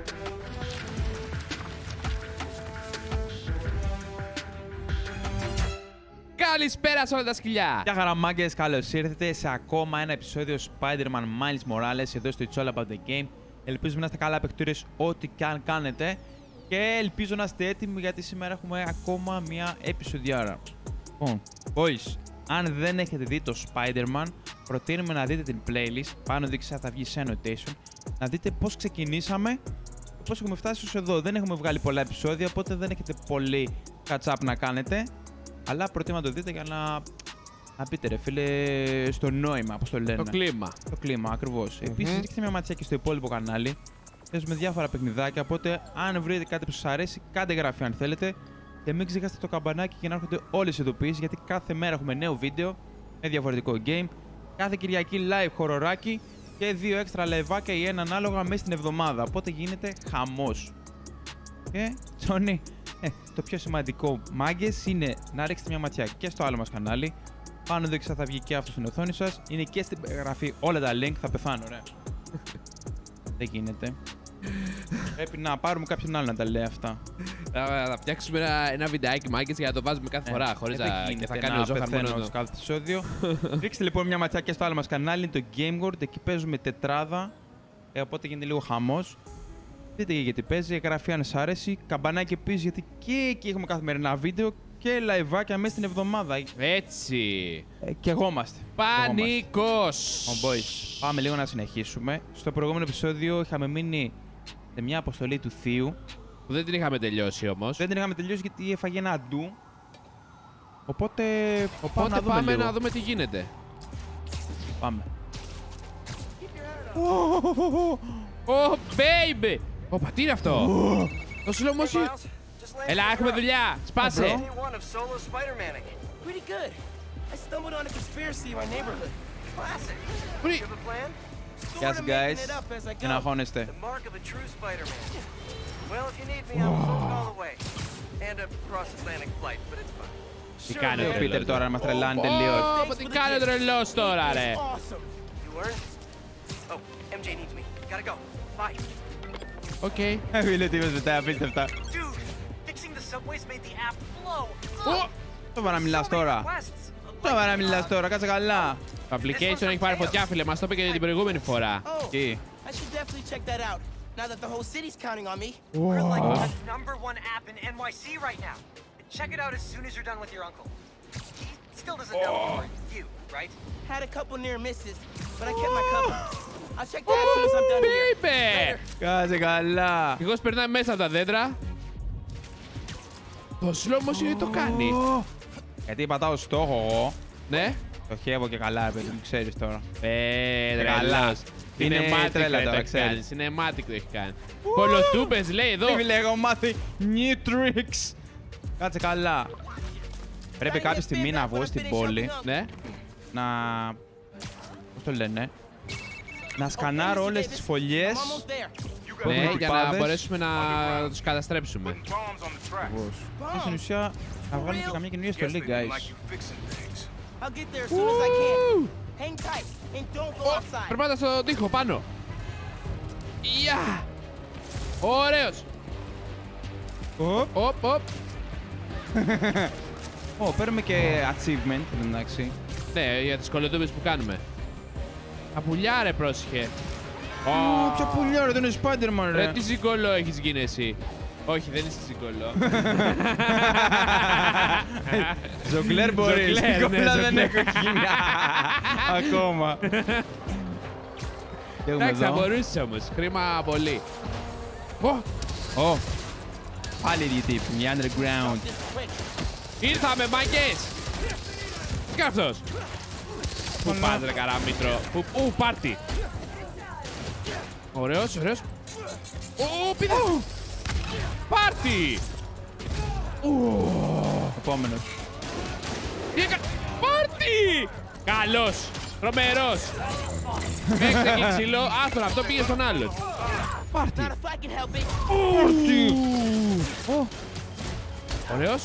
Καλησπέρα σε όλα τα σκυλιά! Γεια χαρά μάγκες, καλώς ήρθατε σε ακόμα ένα επεισόδιο Spider-Man Miles Morales εδώ στο It's All About The Game. Ελπίζουμε να είστε καλά παικτούρες ό,τι και αν κάνετε και ελπίζω να είστε έτοιμοι γιατί σήμερα έχουμε ακόμα μια επεισοδιάρα. Λοιπόν, boys, αν δεν έχετε δει το Spider-Man, προτείνουμε να δείτε την playlist, πάνω δείξει θα βγει σε annotation, να δείτε πώς ξεκινήσαμε και πώς έχουμε φτάσει ως εδώ. Δεν έχουμε βγάλει πολλά επεισόδια, οπότε δεν έχετε πολύ catch-up να κάνετε. Αλλά προτείνω να το δείτε για να πείτε ρε φίλε στο νόημα, πώς το λένε. Το κλίμα. Το κλίμα, ακριβώς. Επίσης, ρίξτε μια ματιά και στο υπόλοιπο κανάλι. Παίζουμε διάφορα παιχνιδάκια, οπότε αν βρείτε κάτι που σας αρέσει, κάντε εγγραφή αν θέλετε. Και μην ξεχάσετε το καμπανάκι και να έρχονται όλες οι ειδοποιήσεις, γιατί κάθε μέρα έχουμε νέο βίντεο με διαφορετικό game. Κάθε Κυριακή live χοροράκι και 2 έξτρα liveάκια ή ένα ανάλογα μέσα στην εβδομάδα. Οπότε γίνεται χαμός. Και, Τζόνι, το πιο σημαντικό, μάγκες, είναι να ρίξετε μια ματιά και στο άλλο μας κανάλι. Πάνω δεξιά θα βγει και αυτό στην οθόνη σας. Είναι και στην περιγραφή όλα τα link. Θα πεθάνω, ρε. Δεν γίνεται. Πρέπει να πάρουμε κάποιον άλλο να τα λέει αυτά. Θα φτιάξουμε ένα βιντεάκι μάγκες για να το βάζουμε κάθε φορά. Χωρίς και θα κάνει ο Ζόχαρ μόνο στο κάθε επεισόδιο. Ρίξτε λοιπόν μια ματιά και στο άλλο μας κανάλι, το Game World. Εκεί παίζουμε τετράδα. Οπότε γίνεται λίγο χαμός. Δείτε γιατί παίζει, εγγραφή αν σας αρέσει. Καμπανάκι επίσης, γιατί και εκεί έχουμε καθημερινά βίντεο και liveάκια μέσα στην εβδομάδα. Έτσι. Και εγώ είμαστε. Πανικός. Boys, πάμε λίγο να συνεχίσουμε. Στο προηγούμενο επεισόδιο είχαμε μείνει σε μια αποστολή του θείου. Που δεν την είχαμε τελειώσει όμως. Δεν την είχαμε τελειώσει γιατί έφαγε ένα ντου. Οπότε πάμε να δούμε τι γίνεται. Πάμε. Oh, baby! Ωπα, τι είναι αυτό! Το slow motion! Έλα, έχουμε δουλειά! Σπάσε! Γεια σας, guys. Και να αγχώνεστε. Τι κάνει ο Πίτερ τώρα, να μας τρελάνει τελείως. Τι κάνει ο τρελός τώρα, ρε! Οκ. Φίλε, τι είπες μετά, απίστευτα. Τώρα να μιλάς τώρα. Τώρα να μιλάς τώρα, κάτσε καλά. Το application έχει πάρει φωτιά, φίλε. Μας το είπε και την προηγούμενη φορά. Τι. Now that the whole city's counting on me. We're like the #1 app in NYC right now. Check it out as soon as you're done with your uncle. He still doesn't know or you, right? Had a couple near misses, but I kept my cover. I'll check that as soon as I'm done here. Baby! Κάτσε καλά. Εγώ περνάει μέσα από τα δέντρα. Το slow motion το κάνει. Γιατί πατάω στόχο εγώ. Ναι. Το χεύω και καλά, παιδί μου, ξέρεις τώρα. Καλά. Είναι τρέλα τώρα, το έχει κάνει. ξέρεις. Cinematic το έχει κάνει. Κολοτούπες λέει εδώ. Φίλε, έχω μάθει new tricks. Κάτσε καλά. Πρέπει κάποια στιγμή να βγω στην πόλη. Ναι. Να... πώς το λένε. Να σκανάρω όλες τις φωλιές. Almost there. Ναι, για να τυπάδες. μπορέσουμε να τους καταστρέψουμε. Και στην ουσία να βγάλουμε και καμία καινούργια στολή, guys. I'll get there as soon as I can. Hang tight and don't go outside. Περπάτα στον τοίχο πάνω. Γεια! Ωραίος. Οπ. Παίρνουμε και achievement, εντάξει. Ναι, για τις κολοτούπες που κάνουμε. Τα πουλιά ρε, πρόσεχε. Ποια πουλιά ρε, δεν είναι Spider-Man Ρε, ρε. τι ζυγκολό έχεις γίνει εσύ. Όχι, δεν είσαι ζυγκολό. Ζογκλέρ μπορείς, Ζογκλέρ, κομπλά ναι, δεν έχω γίνει. Ακόμα. Εντάξει, θα μπορούσες όμως. Χρήμα πολύ. Πάλι οι τύποι, οι underground. Ήρθαμε, μάγκες! Τι κάνει αυτός? Πού πας ρε καραμήτρο? Πάρτι! Ωραίος. Πήδε! Πάρτι! Επόμενος. Τι έκανε? Πάρτι! Καλός! Τρομερός! Μέχρι εκεί ξύλο. Άστον, αυτό πήγε στον άλλον. Πάρτι! Not if I can help it. Πάρτι! Ωραίος.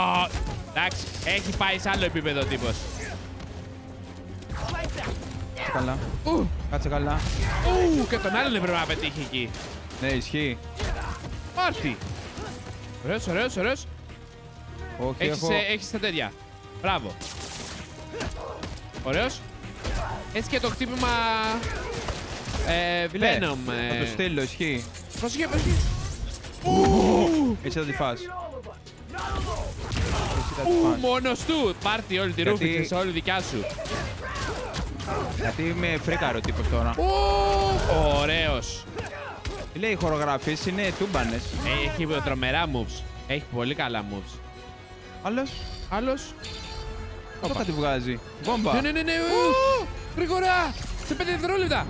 Εντάξει, έχει πάει σε άλλο επίπεδο ο τύπος. καλά. Κάτσε καλά. Και τον άλλον έπρεπε να πετύχει εκεί. Ναι, ισχύει. Πάρτι. Ωραίος, ωραίος, ωραίος. Όχι, Έχεις τα τέτοια. Μπράβο. Ωραίος. Έτσι και το χτύπημα... Venom. Θα το στείλω, ισχύει. Πρόσεχε, πρόσεχε. Εσύ θα τη φας. Μόνος του. Πάρτι όλη τη ρούφη, όλη δικιά σου. Γιατί είμαι φρίκαρο τύπος τώρα. Ωραίος. Τι λέει, οι χορογραφίες είναι τούμπανες. Έχει τρομερά moves. Έχει πολύ καλά moves. Άλλος. Αυτό θα τη βγάζει. Βόμβα. Ναι. Γρήγορα. Σε 5 δευτερόλεπτα.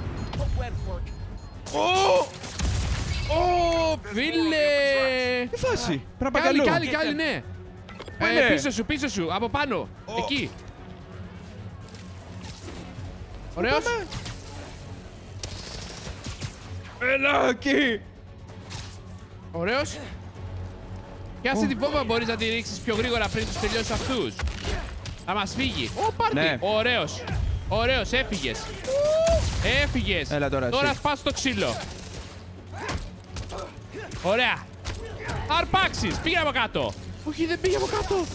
Φίλε. Τι φάση. Πρέπει να πάει αλλού. Κάλι, ναι. Πίσω σου, από πάνω. Εκεί. Ωραίος. Έλα εκεί. Ωραίος. Πιάσε την βόμβα, μπορείς να τη ρίξεις πιο γρήγορα πριν τους τελειώσεις αυτούς. Θα μας φύγει. Πάρτι. Ναι. Ωραίος, έφυγες. Έφυγες. Έλα τώρα σπάς το ξύλο. Ωραία. Αρπάξεις. Πήγε από κάτω. Όχι, δεν πήγε από κάτω.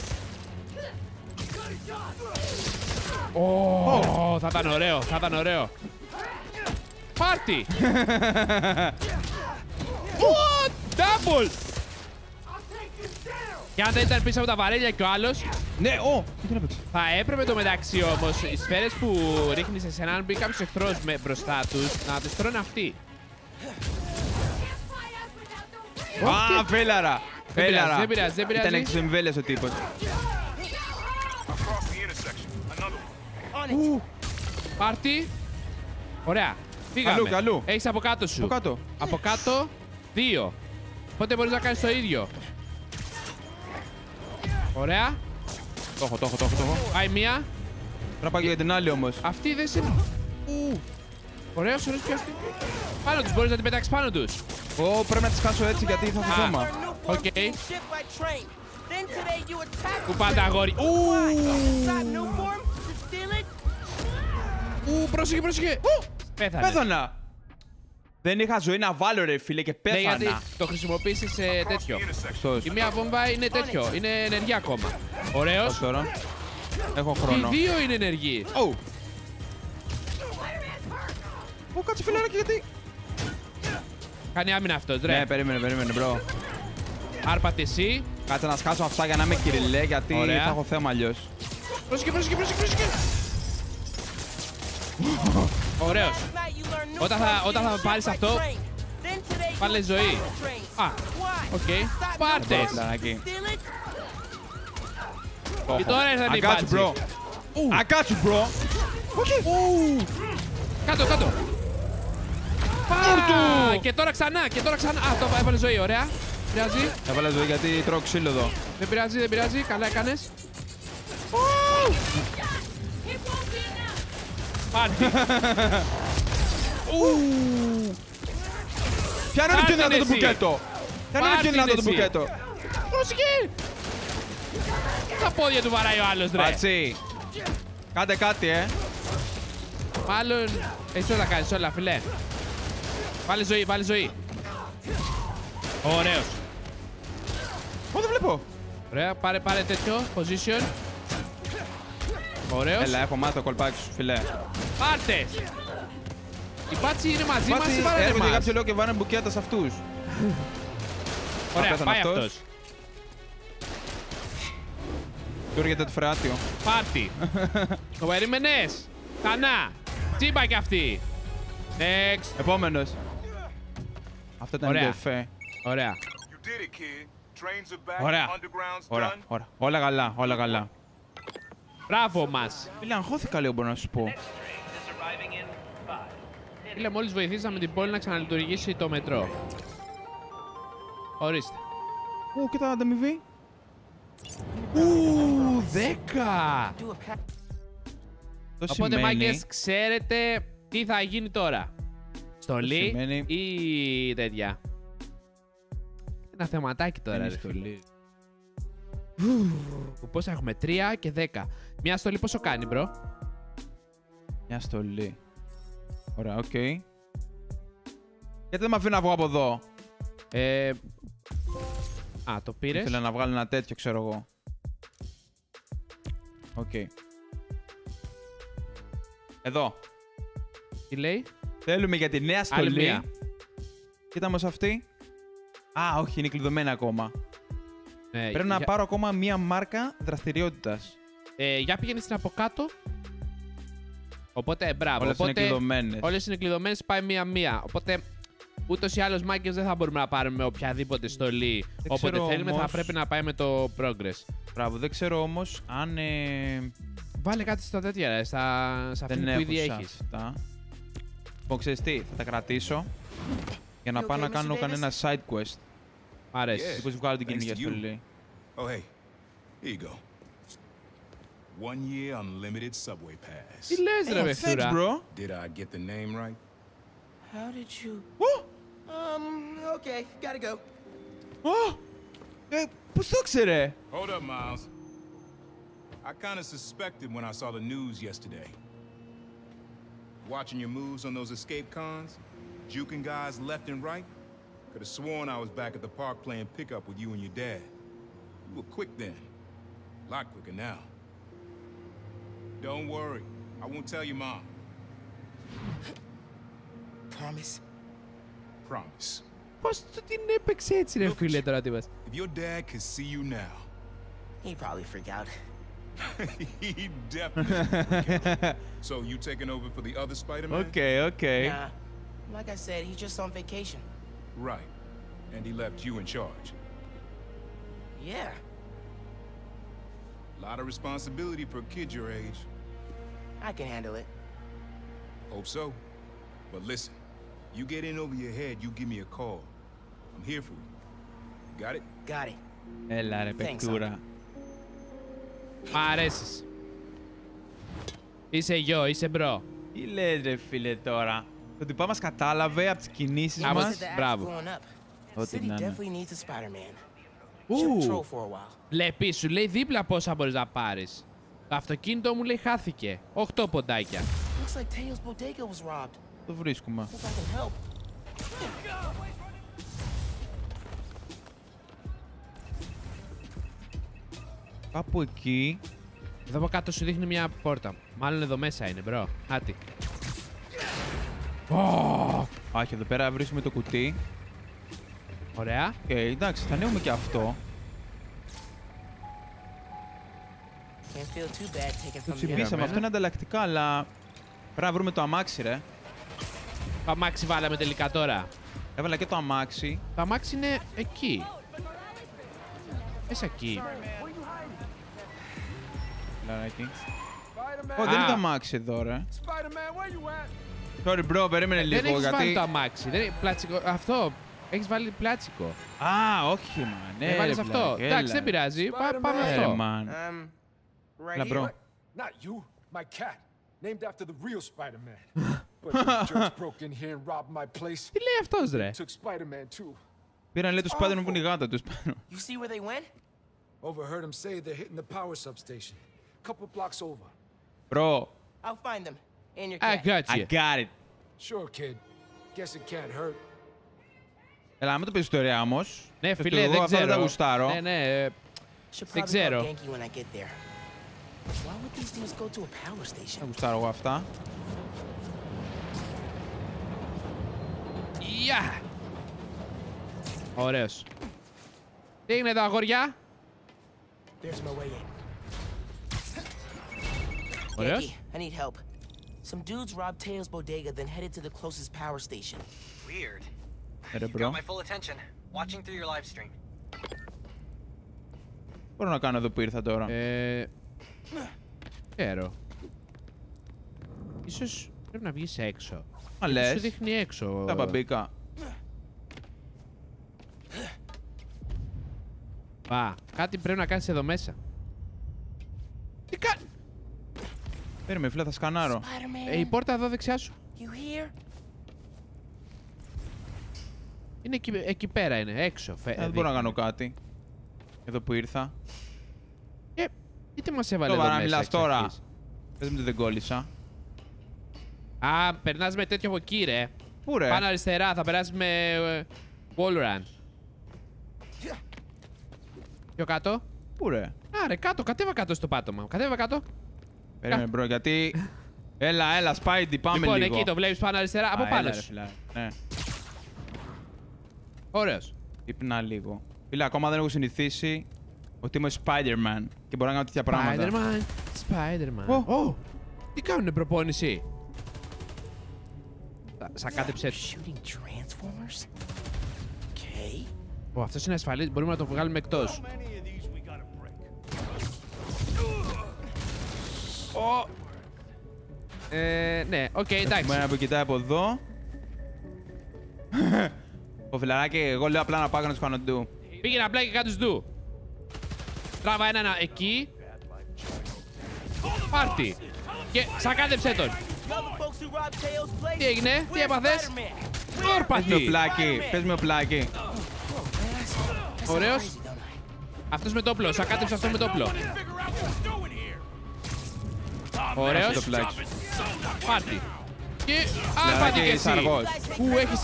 Θα ήταν ωραίο. Πάρτι. Double. Και αν δεν ήταν πίσω από τα βαρέλια και ο άλλος. Ναι, τι να παίξει. Θα έπρεπε το μεταξύ όμως οι σφαίρες που ρίχνεις σε έναν, αν μπει κάποιος εχθρός μπροστά τους, να τις τρώνε αυτοί. Φέλαρα. Δεν πειράζει. Ήταν εξεμβέλες ο τύπος. Πάρτι. Ωραία. Φύγαμε. Καλού. Έχεις από κάτω σου. Από κάτω 2. Οπότε μπορείς να κάνεις το ίδιο. Ωραία. Το έχω. Πάει μία. Πρέπει να πάω και για την άλλη όμως. Αυτή δεν σε... Ωραίος πιάστη. Πάνω τους, μπορείς να την πετάξεις πάνω τους. Πρέπει να τις χάσω έτσι γιατί θα έχω θέμα. Οκ. Πού πάντα αγόρι. Πρόσεχε. Πέθανα. Δεν είχα ζωή να βάλω ρε φίλε και Ναι, γιατί πέθανα. το χρησιμοποίησες τέτοιο. Σωστός. Η μία βόμβα είναι τέτοιο, είναι ενεργή ακόμα. Ωραίος. Τώρα. Έχω Οι χρόνο. δύο είναι ενεργοί. Κάτσε φιλαράκι γιατί. Κάνει άμυνα αυτός, ρε. Ναι, περίμενε μπρο. Άρπατε εσύ. Κάτσε να σκάσω αυτά για να είμαι κυριλέ γιατί Ωραία. θα έχω θέμα αλλιώς. Πρόσεχε. Ωραίος. Όταν θα πάρεις αυτό, βάλε ζωή. Οκ. Πάρτες. Φιλαράκι. Και τώρα ήρθαν οι Αγκάτσου μπρο. Αγκάτσου μπρο. Κάτω. Και τώρα ξανά. Το έβαλε ζωή, ωραία. Πειράζει. Έβαλα ζωή γιατί τρώω ξύλο εδώ. Δεν πειράζει. Καλά έκανες. Πάρτι. Ποια είναι πιο δυνατό το μπουκέτο. Πρόσεχε. Τα πόδια του βαράει ο άλλος, ρε. Πατσί. Κάντε κάτι, Μάλλον εσύ θα κάνεις όλα, φιλέ. Βάλε ζωή. Ωραίος. Δεν βλέπω. Ωραία, πάρε τέτοιο. Position. Ωραίος. Έλα, έχω μάθει το κολπάκι σου, φιλέ. Πάρτες. Οι μπάτσοι είναι μαζί μας ή βάρανε έρχονται για εμάς. κάποιο λόγο και βάρανε μπουκέτα σε αυτούς. Ωραία, πέθανε πάει αυτός. αυτός. Του έρχεται το φρεάτιο. Πάρτι. Το περίμενες. Ξανά. Τσίμπα κι αυτή. Next. Επόμενος. Αυτό ήταν Ωραία. το εφέ. Ωραία. Ωραία. Όλα καλά. Μπράβο μας. Φίλε, αγχώθηκα λίγο, μπορώ να σου πω. Φίλε, μόλις βοηθήσαμε την πόλη να ξαναλειτουργήσει το μετρό. Ορίστε. Κοίτα ανταμοιβή. 10! Το Οπότε, σημαίνει... μάγκες, ξέρετε τι θα γίνει τώρα. Στολή σημαίνει- ή τέτοια. Ένα θεματάκι τώρα, Είναι ρε στολή. Πόσα έχουμε, 3 και 10. Μια στολή πόσο κάνει, μπρο? Μια στολή. Ωραία, οκ. Γιατί δεν με αφήνει να βγω από εδώ. Α, το πήρες. Ήθελα να βγάλω ένα τέτοιο, ξέρω εγώ. Οκ. Εδώ. Τι λέει? Θέλουμε για τη νέα Άλλη στολή. μία. Κοίτα μας αυτή. Α, όχι, είναι κλειδωμένη ακόμα. Πρέπει να πάρω ακόμα μία μάρκα δραστηριότητας. Για πήγαινε στην από κάτω. Οπότε, μπράβο. Όλες είναι κλειδωμένες. Όλες είναι κλειδωμένες, πάει μία-μία. Οπότε, ούτως ή άλλως, μάγκες, δεν θα μπορούμε να πάρουμε οποιαδήποτε στολή. Όποτε ξέρω θέλουμε, όμως. θα πρέπει να πάει με το progress. Μπράβο, δεν ξέρω όμως αν. Βάλε κάτι στα τέτοια, ρε, σε αυτή Δεν που έχω ήδη σε έχεις. αυτά. Λοιπόν, ξέρεις τι, θα τα κρατήσω για να You πάω okay, να κάνω Mr. κανένα side quest. Μ' αρέσει. Μήπως βγάλω την Thanks καινούργια to you. στολή. Oh, hey. Here you go. 1 year unlimited subway pass. Τι λες, ρε, Oh, thanks, Βεχτούρα. bro. Did I get the name right? How did you? Ω! Okay, gotta go. Ω! Πώς το ξέρε? Hold up, Miles. I kind of suspected when I saw the news yesterday. Watching your moves on those escape cons, juking guys left and right. Could have sworn I was back at the park playing pickup with you and your dad. You were quick then. A lot quicker now. Don't worry. I won't tell your mom. Promise. Promise. Πώς του την έπαιξε έτσι, ρε φίλε, τώρα τι είπες? If your dad could see you now, He'd probably freak out. he definitely forget. So you taking over for the other Spider-Man? Οκ. Nah. Like I said, he's just on vacation. Right. And he left you in charge. Yeah. A lot of responsibility for a kid your age. I can handle it. Hope so. But listen, you get in over your head, you give me a call. I'm here for you. Got it? Got it. Έλα ρε παικτούρα. Μ' αρέσεις. Είσαι γιο, είσαι μπρο. Τι λες ρε φίλε τώρα? Το τυπά μας κατάλαβε από τις κινήσεις Ah, μας. Said the act bravo. growing up. Ό,τι City να είναι. definitely needs a Spider-Man. Should patrol for a while. Βλέπει, σου λέει δίπλα πόσα μπορείς να πάρεις. Το αυτοκίνητο μου λέει χάθηκε. 8 ποντάκια. Looks like Teo's bodega was robbed. Το βρίσκουμε. Hope I can help. Κάπου εκεί. Εδώ από κάτω σου δείχνει μια πόρτα. Μάλλον εδώ μέσα είναι, μπρο. Άτι. Όχι, εδώ πέρα βρίσκουμε το κουτί. Ωραία. Εντάξει, θα ανοίγουμε και αυτό. Can't feel too bad taking Το from the τσιμπήσαμε. Αυτό είναι ανταλλακτικά, αλλά πρέπει να βρούμε το αμάξι, ρε. Το αμάξι βάλαμε τελικά τώρα. Έβαλα και το αμάξι. Το αμάξι είναι εκεί. Μέσα εκεί. Λαράκι. Ω, δεν είναι το αμάξι εδώ, ρε. Sorry, bro, περίμενε Δεν λίγο, έχεις βάλει γιατί. το αμάξι. Δεν... Πλάτσικο. Αυτό. Έχεις βάλει πλάτσικο. Α, όχι, man. Ναι, Βάλεις ρε, αυτό. βλάκα, Εντάξει, έλα. δεν πειράζει. Πάμε Ρε, αυτό. man. Right Έλα, here. bro. Not you, my cat. Named after the real Spider-Man. But the jerks broke in here and robbed my place. Τι λέει αυτός, ρε. Took Spider-Man too. Πήραν, λέει, το Spider-Man που είναι η γάτα τους. You see where they went? Overheard him say they're hitting the power substation. Couple blocks over. Bro, I'll find them. And your I cat. got I you. got it. Sure, kid. Guess it can't hurt. Έλα, μην το πεις ιστορία όμως. Ναι, Το φίλε, εγώ δεν αυτά ξέρω. τα γουστάρω. Ναι, ναι. Should Δεν probably ξέρω. call Genki when I get there. Why would these things go to a power Τα station? γουστάρω εγώ αυτά. Γεια! Ωραίος. Τι έγινε εδώ, αγόρια? There's my way in. Ωραίος. Genki, I need help. Some dudes robbed Teo's bodega, then headed to the closest power station. Weird. Ρε, Got bro. my full attention. Watching through your live stream. Μπορώ να κάνω εδώ που ήρθα τώρα. Ξέρω. Ίσως πρέπει να βγεις έξω. Μα Σου λες. δείχνει έξω. Τα μπαμπίκα. Α, κάτι πρέπει να κάνεις εδώ μέσα. Τι κάνει? Περίμενε, φίλε, θα σκανάρω. Spider-Man, Η πόρτα εδώ δεξιά σου. you here? Είναι εκεί πέρα είναι, έξω. Δεν μπορώ να κάνω κάτι. Εδώ που ήρθα. Γιατί μας έβαλε Τώρα εδώ να μέσα μιλάς εξ τώρα. αρχής? Πες μου ότι δεν κόλλησα. Α, περνάς με τέτοιο από εκεί, ρε. Πού ρε? Πάνω αριστερά, θα περάσεις με wall run. Πιο κάτω. Πού ρε? Άρε, κάτω, κατέβα κάτω στο πάτωμα. Κατέβα κάτω. Περίμενε μπρο, γιατί... Έλα, Spidey, πάμε Λοιπόν, λίγο. εκεί το βλέπεις πάνω αριστερά. Από Α, πάνω έλα, ρε, σου. φιλά. Ναι, Ωραίος. ύπνα λίγο. Φίλε, ακόμα δεν έχω συνηθίσει ότι είμαι Spider-Man και μπορώ να κάνω τέτοια πράγματα. Spider-Man. Ω. Τι κάνουνε προπόνηση. Σαν κάτεψε. Shooting transformers? Okay. Ω, αυτός είναι ασφαλής. Μπορούμε να το βγάλουμε εκτός. Ναι, οκ, εντάξει. Έχουμε ένα που κοιτάει από εδώ. Ο φιλαράκι, εγώ λέω απλά να πάω να του κάνω ντου. Πήγαινε απλά και κάτω του. Τράβα έναν εκεί. Πάρτι. Και σακάτεψε τον. Τι έγινε, τι έπαθες? Πες με Όρπατη. οπλάκι, πες με οπλάκι. Ωραίος. Αυτός με το όπλο, σακάτεψε αυτό με το όπλο. Ωραίος. Το οπλάκι σου. Πάρτι. Και Φιλαράκι, άρπατη και είσαι εσύ. αργός. Έχεις...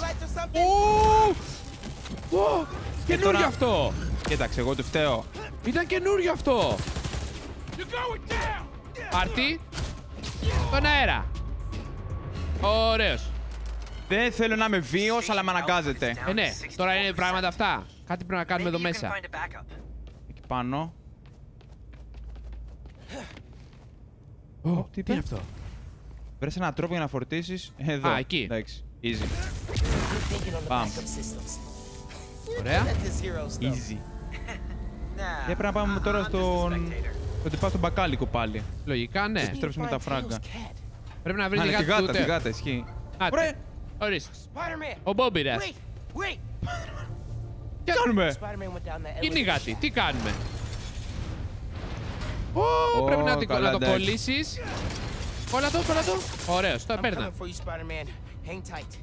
Καινούριο τώρα- αυτό. Κοίταξε, εγώ του φταίω. Ήταν καινούριο αυτό. Πάρτι. Στον αέρα. Ωραίος. Δεν θέλω να είμαι βίος, αλλά με αναγκάζεται. Ναι, τώρα είναι πράγματα αυτά. Κάτι πρέπει να κάνουμε εδώ Maybe you can μέσα. find a backup. Εκεί πάνω. Τι είναι αυτό? Βρες έναν τρόπο για να φορτίσεις. Εδώ. Α, εκεί. Εντάξει. Easy. Thinking on the Bam. backup systems. Ωραία. Let this hero stuff. Easy. Nah. Και πρέπει να πάμε τώρα I'm just a στον... spectator. Ότι πάω στον μπακάλικο πάλι. Λογικά, ναι. Επιστρέψουμε τα φράγκα. Tails' cat. Πρέπει να βρει Α, τη ναι, τη γάτα του γάτα, τη ούτε. γάτα, ισχύει. Άτε. Ωραία. Ορίστε. Spider-Man! Ο Μπόμπιρας. Wait! Wait! Τι κάνουμε? Spider-Man went down that Είναι η elevator γάτη. shaft. Τι κάνουμε? Πρέπει να καλά, το εντάξει. κολλήσεις. Κόλλα το, κόλλα το. Ωραίος, το I'm παίρνα. coming for you, Spider-Man. Hang tight.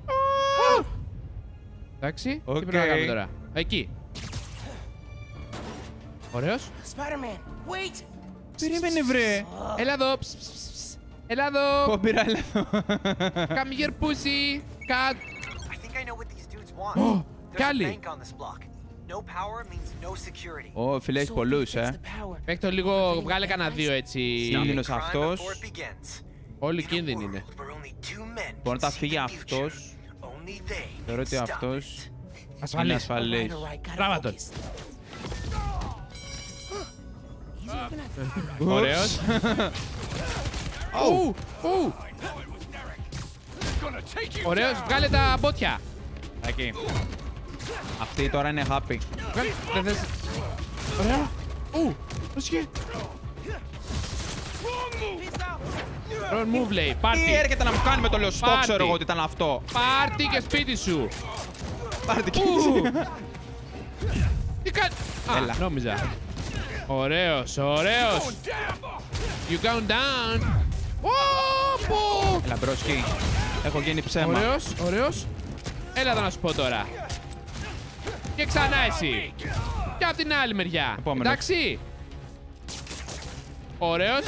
Εντάξει, τι Οκ. πρέπει να κάνουμε τώρα? Εκεί. Ωραίος. Spider-Man, wait! Περίμενε βρε. Έλα εδώ. Ψ, ψ, ψ, ψ. Έλα εδώ. Πω πήρα, έλα εδώ. Come here, pussy. Cut. I think I know what these dudes want. Oh, There's a Cali. bank on this block. No power means no security. Ω, φίλε, έχει So if we πολλούς, fix the power, Μέχρι το λίγο, βγάλε κανένα δύο έτσι. Κίνδυνος Crime αυτός. before it begins. Όλοι In a κίνδυνοι είναι. world where only two men Μπορεί να can τα see φύγει the αυτός. future, only they Θεωρώ can ότι stop αυτός it. είναι Ασφαλής. ασφαλής. Alright, gotta Τράβα τον. focus. He's not gonna- Ωραίος. Ου, ου. Ωραίος, βγάλε τα μπότια. Εκεί. Αυτή τώρα είναι happy. Δεν θες... Ωραία. Ου, πρόσχε. Wrong move λέει, Τι πάρτι. έρχεται να μου κάνει με το λεωστό, Πάρτι. ξέρω εγώ ότι ήταν αυτό. Πάρτι και σπίτι σου. Πάρτε και Ου. εσύ. Τι κάνει. Έλα. Α, νόμιζα. Ωραίος, ωραίος. You go down. Ω, Έλα μπροσκή. Έχω γίνει ψέμα. ωραίος, ωραίος. Έλα εδώ να σου πω τώρα. Και ξανά εσύ. Και από την άλλη μεριά. Επόμενος. Εντάξει. Ωραίος.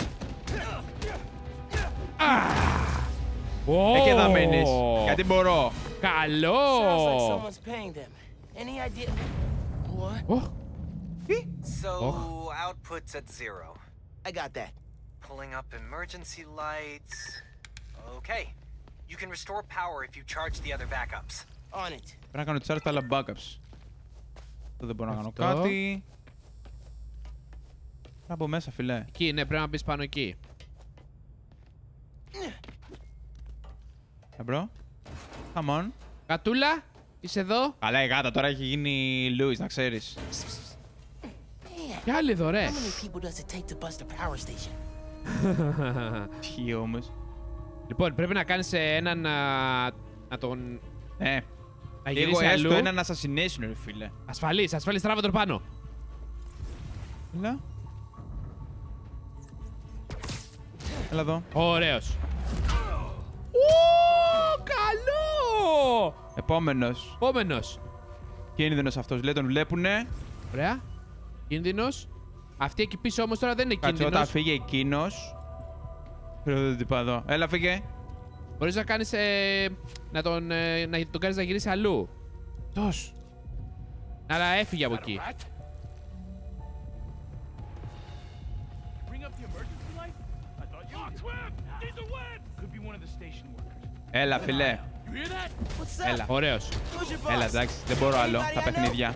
Εκεί θα μείνεις. Γιατί μπορώ. Sounds like Καλό. someone's paying them. Any idea? What? Ω, So, output's at 0. I got that. Pulling up emergency lights. Okay. You can restore power if you charge the other backups. On it. Πρέπει να κάνω charge τα άλλα backups. Αυτό δεν μπορώ να κάνω Αυτό. κάτι. Να μπω μέσα, φιλέ. εκεί, ναι, πρέπει να μπεις πάνω εκεί. Μπρο. Come on. Κατούλα, είσαι εδώ. Καλά, η γάτα τώρα έχει γίνει Louis, να ξέρεις. Man, Και άλλη εδώ, ρε. how many people does it take to bust a power station? Τι όμως. Λοιπόν, πρέπει να κάνεις έναν να τον... Ναι. Να Λίγο γυρίσει έστω αλλού. έναν assassination, ρε φίλε. Ασφαλής, ασφαλής, τράβα τον πάνω. Έλα. Έλα εδώ. Ωραίος. Ω, καλό! Επόμενος. Επόμενος. Κίνδυνος αυτός, λέει, τον βλέπουνε. Ωραία. Κίνδυνος. Αυτή εκεί πίσω όμως τώρα δεν είναι Κάτσε, όταν κίνδυνος. φύγει εκείνος. Πρέπει να το τυπά εδώ. Έλα, φύγε. Μπορείς να κάνεις. Να τον κάνεις να γυρίσει αλλού. Τόσο. Αλλά έφυγε από εκεί. Έλα, φιλέ. Έλα. Ωραίος. Έλα, εντάξει, δεν μπορώ άλλο. Τα παιχνίδια.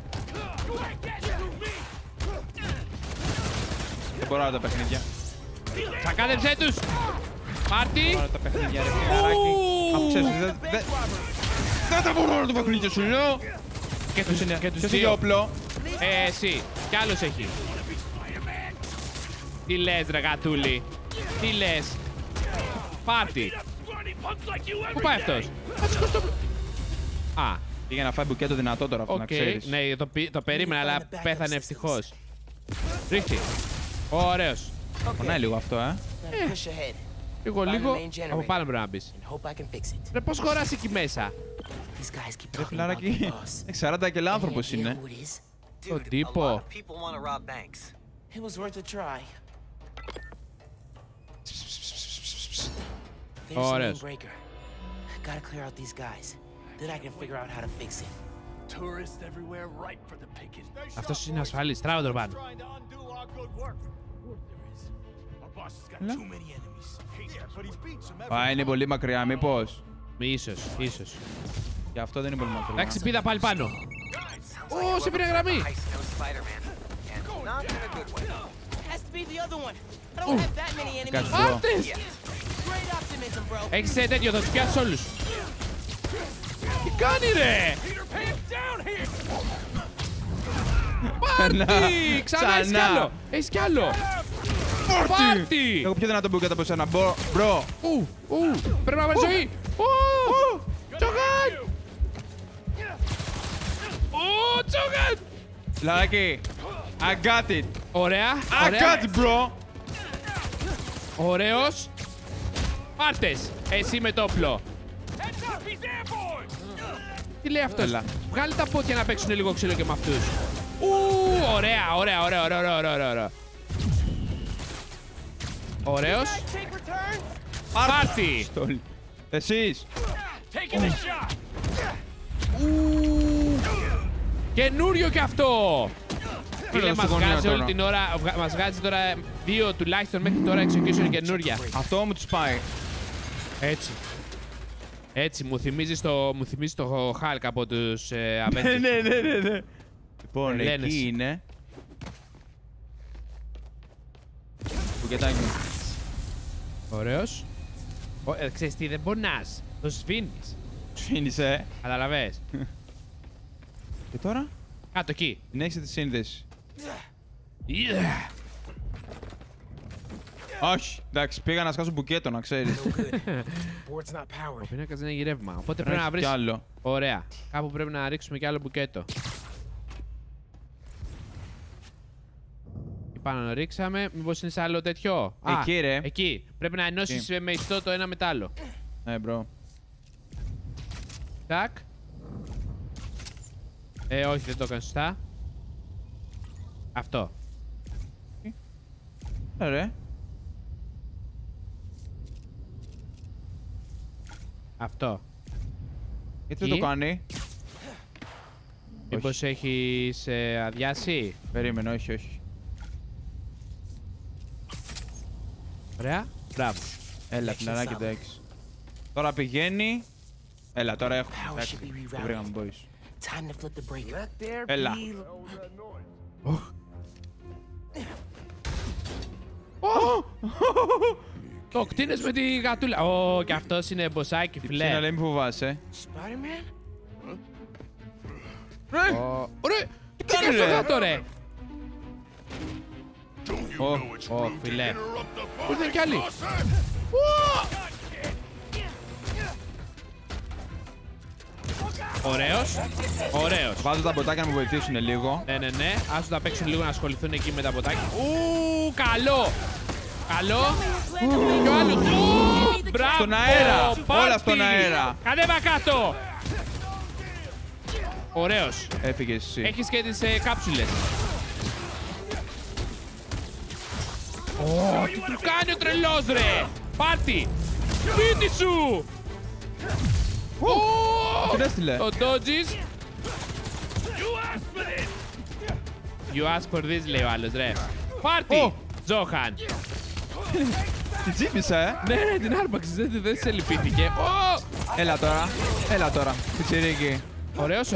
Δεν μπορώ άλλο τα παιχνίδια. Τσακάδεψέ τους. Πάρτι. Δεν μπορώ τα παιχνίδια, ρε φιλαράκι. Αφού ξέρεις, δεν τα μπορώ όλα τα παιχνίδια σου, λέω. Και τους Ποιος έχει δύο. όπλο? Εσύ. Κι άλλος έχει. Τι λες, ρε γατούλη. Τι λες. Πάρτι. Πού πάει αυτός? Α, Πήγε να φάει μπουκέτο δυνατό τώρα αυτό, να οκ. ξέρεις. Ναι, το περίμενα, αλλά πέθανε ευτυχώς. Ρίχτη. Ωραίος. Πονάει λίγο αυτό, Gotta push ahead. Λίγο. Από πάνω πρέπει να μπεις. And hope I can fix it. Ρε, πώς χωράς εκεί μέσα? These guys keep Ρε talking about the φιλαράκι, boss. 40 και Any άνθρωπος idea είναι. who it is? Το Dude, a lot τύπο. of people want to rob banks. It was worth a try. There's the main Ωραίος. breaker. Gotta clear out these guys. Then I can figure out how to fix it. Tourists everywhere ripe for the picking. Αυτός είναι ασφαλής. Τράβα τον πάνω. Trying to undo our good work. There is. Our boss has got Hello? too many enemies. Yeah, but he beats them Πάει, είναι πολύ μακριά, μήπως? Ίσως. Γι' αυτό δεν είναι πολύ μακριά. Εντάξει, πήδα πάλι πάνω. Sounds Oh, like σε πήρε whoever γραμμή. heist knows Spider-Man. And not in a good way. Has to be the other one. I don't have that many enemies. Κάτσε bro. Πάρτες! Great optimism, bro. Έχεις τέτοιο, θα τους πιάσεις όλους. Τι κάνει, ρε! Πάρτι! Ξανά έχεις κι άλλο. Έχεις κι άλλο. Πάρτι! Έχω πιο δυνατό μπουκέτο από εσένα, μπρο. Πρέπει να βάλει ζωή. Τσογάν! Τσογάν! Λαράκι, I got it. Ωραία. I got it, bro. Ωραίος. Πάρτες. Εσύ με το όπλο. Τι λέει αυτός? Έλα. Βγάλε τα πόδια να παίξουν λίγο ξύλο και με αυτούς. Ωραία. Ωραίος. Take return. Πάρτι. Στόλι. Εσείς. Καινούριο κι αυτό. Φίλε, στο μας γωνία βγάζει τώρα. όλη την ώρα. Μας βγάζει τώρα 2 τουλάχιστον μέχρι τώρα execution καινούρια. Αυτό μου τους πάει. Έτσι, μου θυμίζει το Hulk από τους Avengers. Ναι. Λοιπόν, Ελένες. εκεί είναι. Μπουκετάκι μου. Ωραίος. Ξέρεις τι, δεν πονάς. Το σφήνεις. Σφήνισε. Καταλαβες. Και τώρα, Κάτω εκεί. συνέχισε τη σύνδεση. Yeah. Όχι, εντάξει, πήγα να σκάσω μπουκέτο, να ξέρεις. Board's not powered. Ο πίνακας δεν έχει ρεύμα. Οπότε πρέπει Πρέπει να κι βρεις. άλλο. Ωραία. Κάπου πρέπει να ρίξουμε κι άλλο μπουκέτο. Εκεί πάνω να ρίξαμε. Μήπως είναι σε άλλο τέτοιο? Εκεί, ρε. Εκεί. Πρέπει να ενώσεις με ιστό το ένα με το άλλο. Ναι, μπρο. Τάκ. Όχι, δεν το έκανε σωστά. Αυτό. Ρε. Αυτό. Γιατί δεν το κάνει. Μήπως έχεις αδειάσει. Περίμενε, όχι. Ωραία. Μπράβο. Έλα, φιλαράκι, εντάξει. Τώρα πηγαίνει. Έλα, τώρα έχω. Power Εντάξει, should be το βρήκαμε, rerouted. boys. Time to flip the breaker. Έλα. Το κτίνες με τη γατούλα. Και αυτός είναι μποσάκι, Ψήνα, φιλέ. λέει, μη φοβάσαι. Spider-Man? Ωραία. Τι κάνει, κάνεις το ρε? γάτο, ρε. Φιλέ. Πού ήρθαν κι άλλοι. Ωραίος. Βάζω τα μποτάκια να μου βοηθήσουν λίγο. Ναι. Άσου να παίξουν λίγο να ασχοληθούν εκεί με τα ποτάκια. Καλό. Και ο άλλος. Μπράβο. Στον αέρα. Πάρτι. Όλα στον αέρα. Κατέβα κάτω. Ωραίος. Έφυγες εσύ. Έχεις και τις κάψουλες. Τι του κάνει ο τρελός, ρε. Πάρτι. Σπίτι σου. Τον έστειλε. Το dodges. You ask for this, λέει ο άλλος, ρε. Πάρτι, Τζόχαν. Την τσίπησα, Ναι, την άρπαξες, δεν σε λυπήθηκε. Έλα τώρα. Πιτσιρίκι. Ωραίος.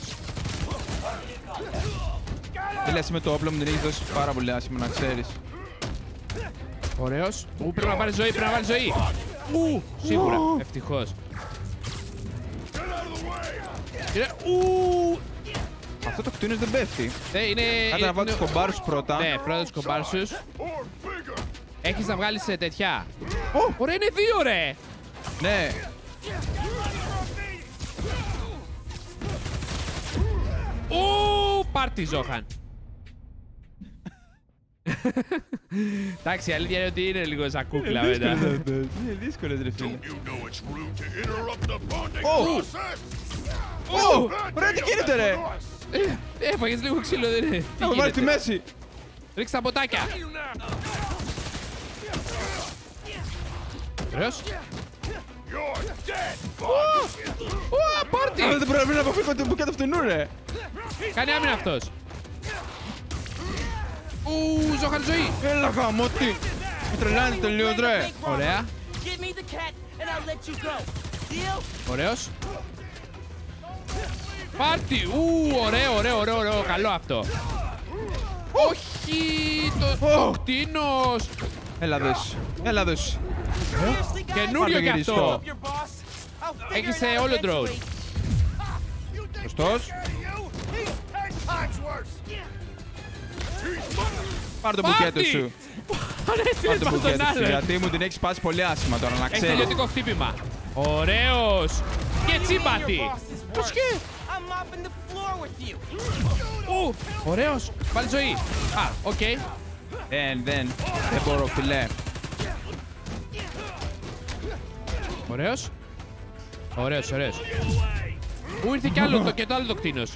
Τι λες, με το όπλο μου την έχεις δώσει πάρα πολύ άσχημα, να ξέρεις. Ωραίος. Πρέπει να πάρει ζωή, σίγουρα, ευτυχώς. Αυτό το κτίνος δεν πέφτει. Είναι... Κάτσε να βάλω τους κομπάρους πρώτα. Ναι, πρώτα τους κομπάρσους. Έχεις να βγάλεις τέτοια. Ωραία, είναι 2, ρε. Ναι. Πάρτι, Ζόχαν. Εντάξει, η αλήθεια είναι ότι είναι λίγο σαν κούκλα μετά. Είναι δύσκολες, ρε φίλε. Ωραία, τι γίνεται, ρε. Έφαγες λίγο ξύλο, δεν είναι. Να με βάλει στη μέση. Ρίξε τα ποτάκια. Ωραίος. Πάρτι. Δεν πρέπει να αποφύγω την μπουκέτα αυτού, ρε. Κάνει άμυνα αυτός. Ζόχαν ζωή. Έλα χαμότι. Μου τρελάνει τελείως, ρε. Ωραία. Give me the cat and I'll let you go. Deal? Ωραίος. Πάρτι. Ωραίο. Καλό αυτό. Όχι. Το κτίνος. Έλα δες. Seriously, guys? Καινούριο κι αυτό. Your boss? I'll figure Έχεις it out όλο drone. eventually. Σωστός. Πάρ' το μπουκέτο σου. Ανέστηλες Πάρ' το μας τον μπουκέτο σου, άλλον. γιατί μου την έχεις πάσει πολύ άσχημα τώρα, να Έχει ξέρεις. τελειωτικό χτύπημα. Ωραίος. Και τσίμπατη. Boss is worse. I'm mopping the floor with you. Ωραίος. Πάλι ζωή. Οκ. Δεν μπορώ, φιλέ. Ωραίος. Ωραίος. Ήρθε κι άλλο και το άλλο το κτίνος.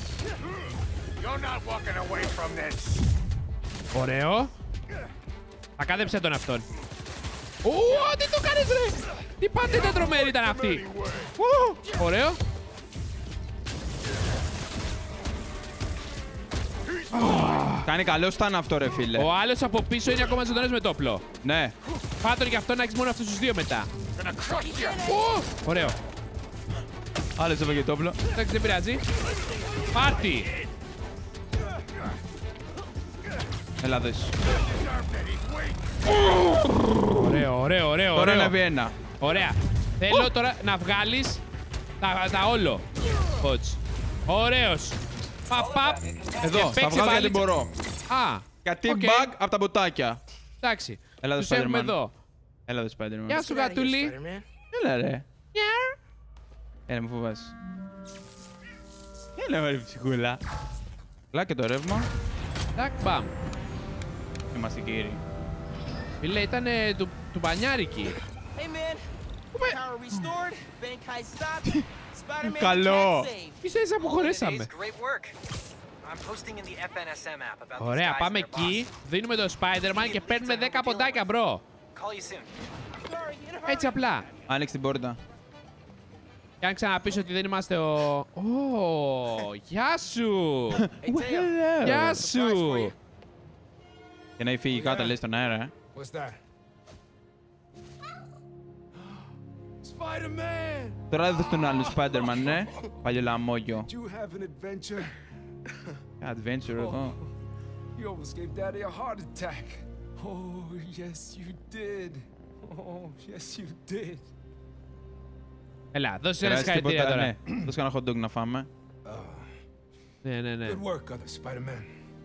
Ωραίο. Ακάδεψε τον αυτόν. Τι το κάνεις, ρε. Τι πάτε τετρωμένη ήταν αυτή. Ωραίο. Κάνει καλό στάν αυτό, ρε φίλε. Ο άλλος από πίσω είναι ακόμα ζωντανός με το όπλο. Ναι. Φάτον και αυτό να έχεις μόνο αυτούς τους δύο μετά. Ωραίο. Άλλος έφαγε το όπλο. Εντάξει, δεν πειράζει. Πάρτι. Έλα δες. Ωραίο. Τώρα είναι V1. Ωραία. Θέλω τώρα να βγάλεις τα όλο. Κότς. Ωραίος. Παπ. Εδώ, θα βγάλω γιατί μπορώ. Γιατί οκ. bug από τα μποτάκια. Εντάξει. Έλα Τους εδώ, έχουμε Spider-Man. εδώ. Έλα εδώ, Spider-Man. Γεια σου, Get out of here, γατούλη. Spider-Man. Έλα, ρε. Έλα, μου φοβάσαι. Έλα, ρε ψυχούλα. Λά και το ρεύμα. Τάκ, μπαμ. Είμαστε κύριοι. Φίλε, ήταν του μπανιάρικη. Hey, man. Power restored. Bankai stopped. Spider-Man Καλό. cat saved. Ίσα ίσα που χωρέσαμε. Great work. I'm posting in the FNSM app about these Ωραία, guys πάμε and their εκεί, boss. δίνουμε το Spider-Man και παίρνουμε 10 ποντάκια, μπρο. Call you soon. Sorry, in a hurry. Έτσι απλά. Άνοιξε την πόρτα. Και αν ξαναπείς ότι δεν είμαστε ο... Γεια σου! Hey, Teo. Γεια Surprise for σου! you. Και να φύγει κάτω, λέει στον αέρα, What's that? Spider-Man! Τώρα δεν τον άλλο Spider-Man, ναι. Παλιό λαμόγιο. Did you have an adventure? Adventure εδώ. You almost gave Daddy a heart attack. Oh, yes, you did. Oh, yes, you did. Έλα, δώσε ένα Περάσει συγχαρητήρια τίποτα, τώρα. ναι. Δώσε κανένα hot dog να φάμε. Ναι. Good work, other Spider-Man.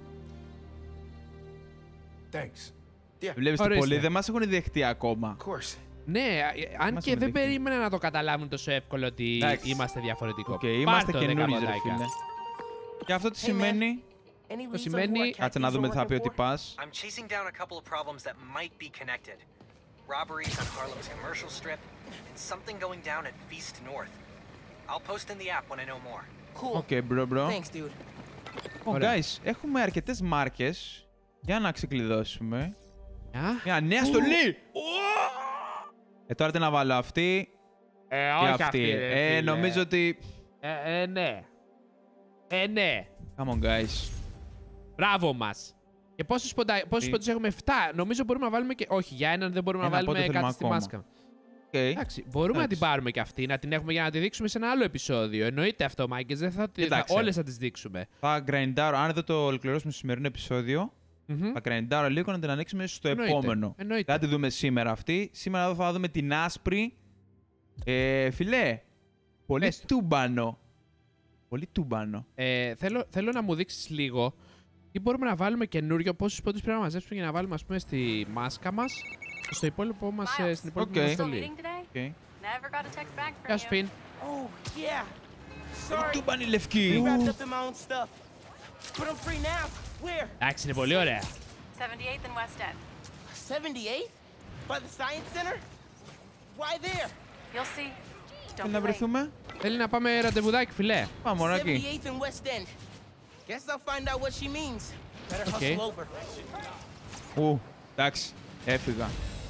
Thanks. Βλέπεις τι Ορίστε. πολλοί δεν μας έχουν δεχτεί ακόμα. Of course. Ναι, αν Μας και έχουν δεν δεχτεί. περίμενα να το καταλάβουν τόσο εύκολο ότι Εντάξει. είμαστε διαφορετικό. Οκ, είμαστε Πάρ' το 10 καινούριοι, ρε ποντάκια. φίλε. Και αυτό τι Hey, man. σημαίνει. Any reason σημαίνει- who our cat Κάτσε να thieves δούμε are τι θα πει working ότι for? πας. I'm chasing down a couple of problems that might be connected. Robberies on Harlem's commercial strip, and something going down at Feast North. I'll post in the app when I know more. Cool. Οκ, bro. Thanks, dude. Λοιπόν, guys, έχουμε αρκετές μάρκες για να ξεκλειδώσουμε. Α, Μια νέα στολή! Τώρα τι να βάλω, αυτή Όχι αυτή. ρε φίλε. Νομίζω ότι. Ναι. Ναι. Come on, guys. Μπράβο μας. Και πόσους πόντους έχουμε? 7. Νομίζω μπορούμε να βάλουμε και. Όχι, για έναν δεν μπορούμε να Ένα βάλουμε πόντο κάτι στη θέλουμε μάσκα. Okay. Εντάξει, μπορούμε να την πάρουμε και αυτή, να την έχουμε για να τη δείξουμε σε ένα άλλο επεισόδιο. Εννοείται αυτό, Μάγκες. Δεν θα, όλες θα τις δείξουμε. Θα γκραϊντάρω. Αν δεν το ολοκληρώσουμε στο σημερινό επεισόδιο, θα γκραϊντάρω λίγο να την ανοίξουμε στο επόμενο. Εννοείται. Κάτι δούμε σήμερα αυτή. Σήμερα εδώ θα δούμε την άσπρη. Φιλέ. Πολύ τούμπανο. Πολύ τούμπανο. Θέλω να μου δείξεις λίγο τι μπορούμε να βάλουμε καινούριο, πόσους πόντους πρέπει να μαζέψουμε για να βάλουμε, ας πούμε, στη μάσκα μας, στο υπόλοιπο μας, στην υπόλοιπη μας στολή. Okay. Γεια σου, Φιν. Oh, yeah. Πολύ Sorry. τούμπανη I λευκή. wrapped up in my own stuff. But I'm free now. Where? Εντάξει, είναι πολύ ωραία. 78th and West End. 78th? By the Science Center? Why there? You'll see. Don't Θέλει be να late. βρεθούμε. Θέλει να πάμε ραντεβουδάκι, φιλέ. Πάμε, μωράκι. 78th and West End. Guess I'll find out what she means. Better Okay. hustle over. Εντάξει. Έφυγα.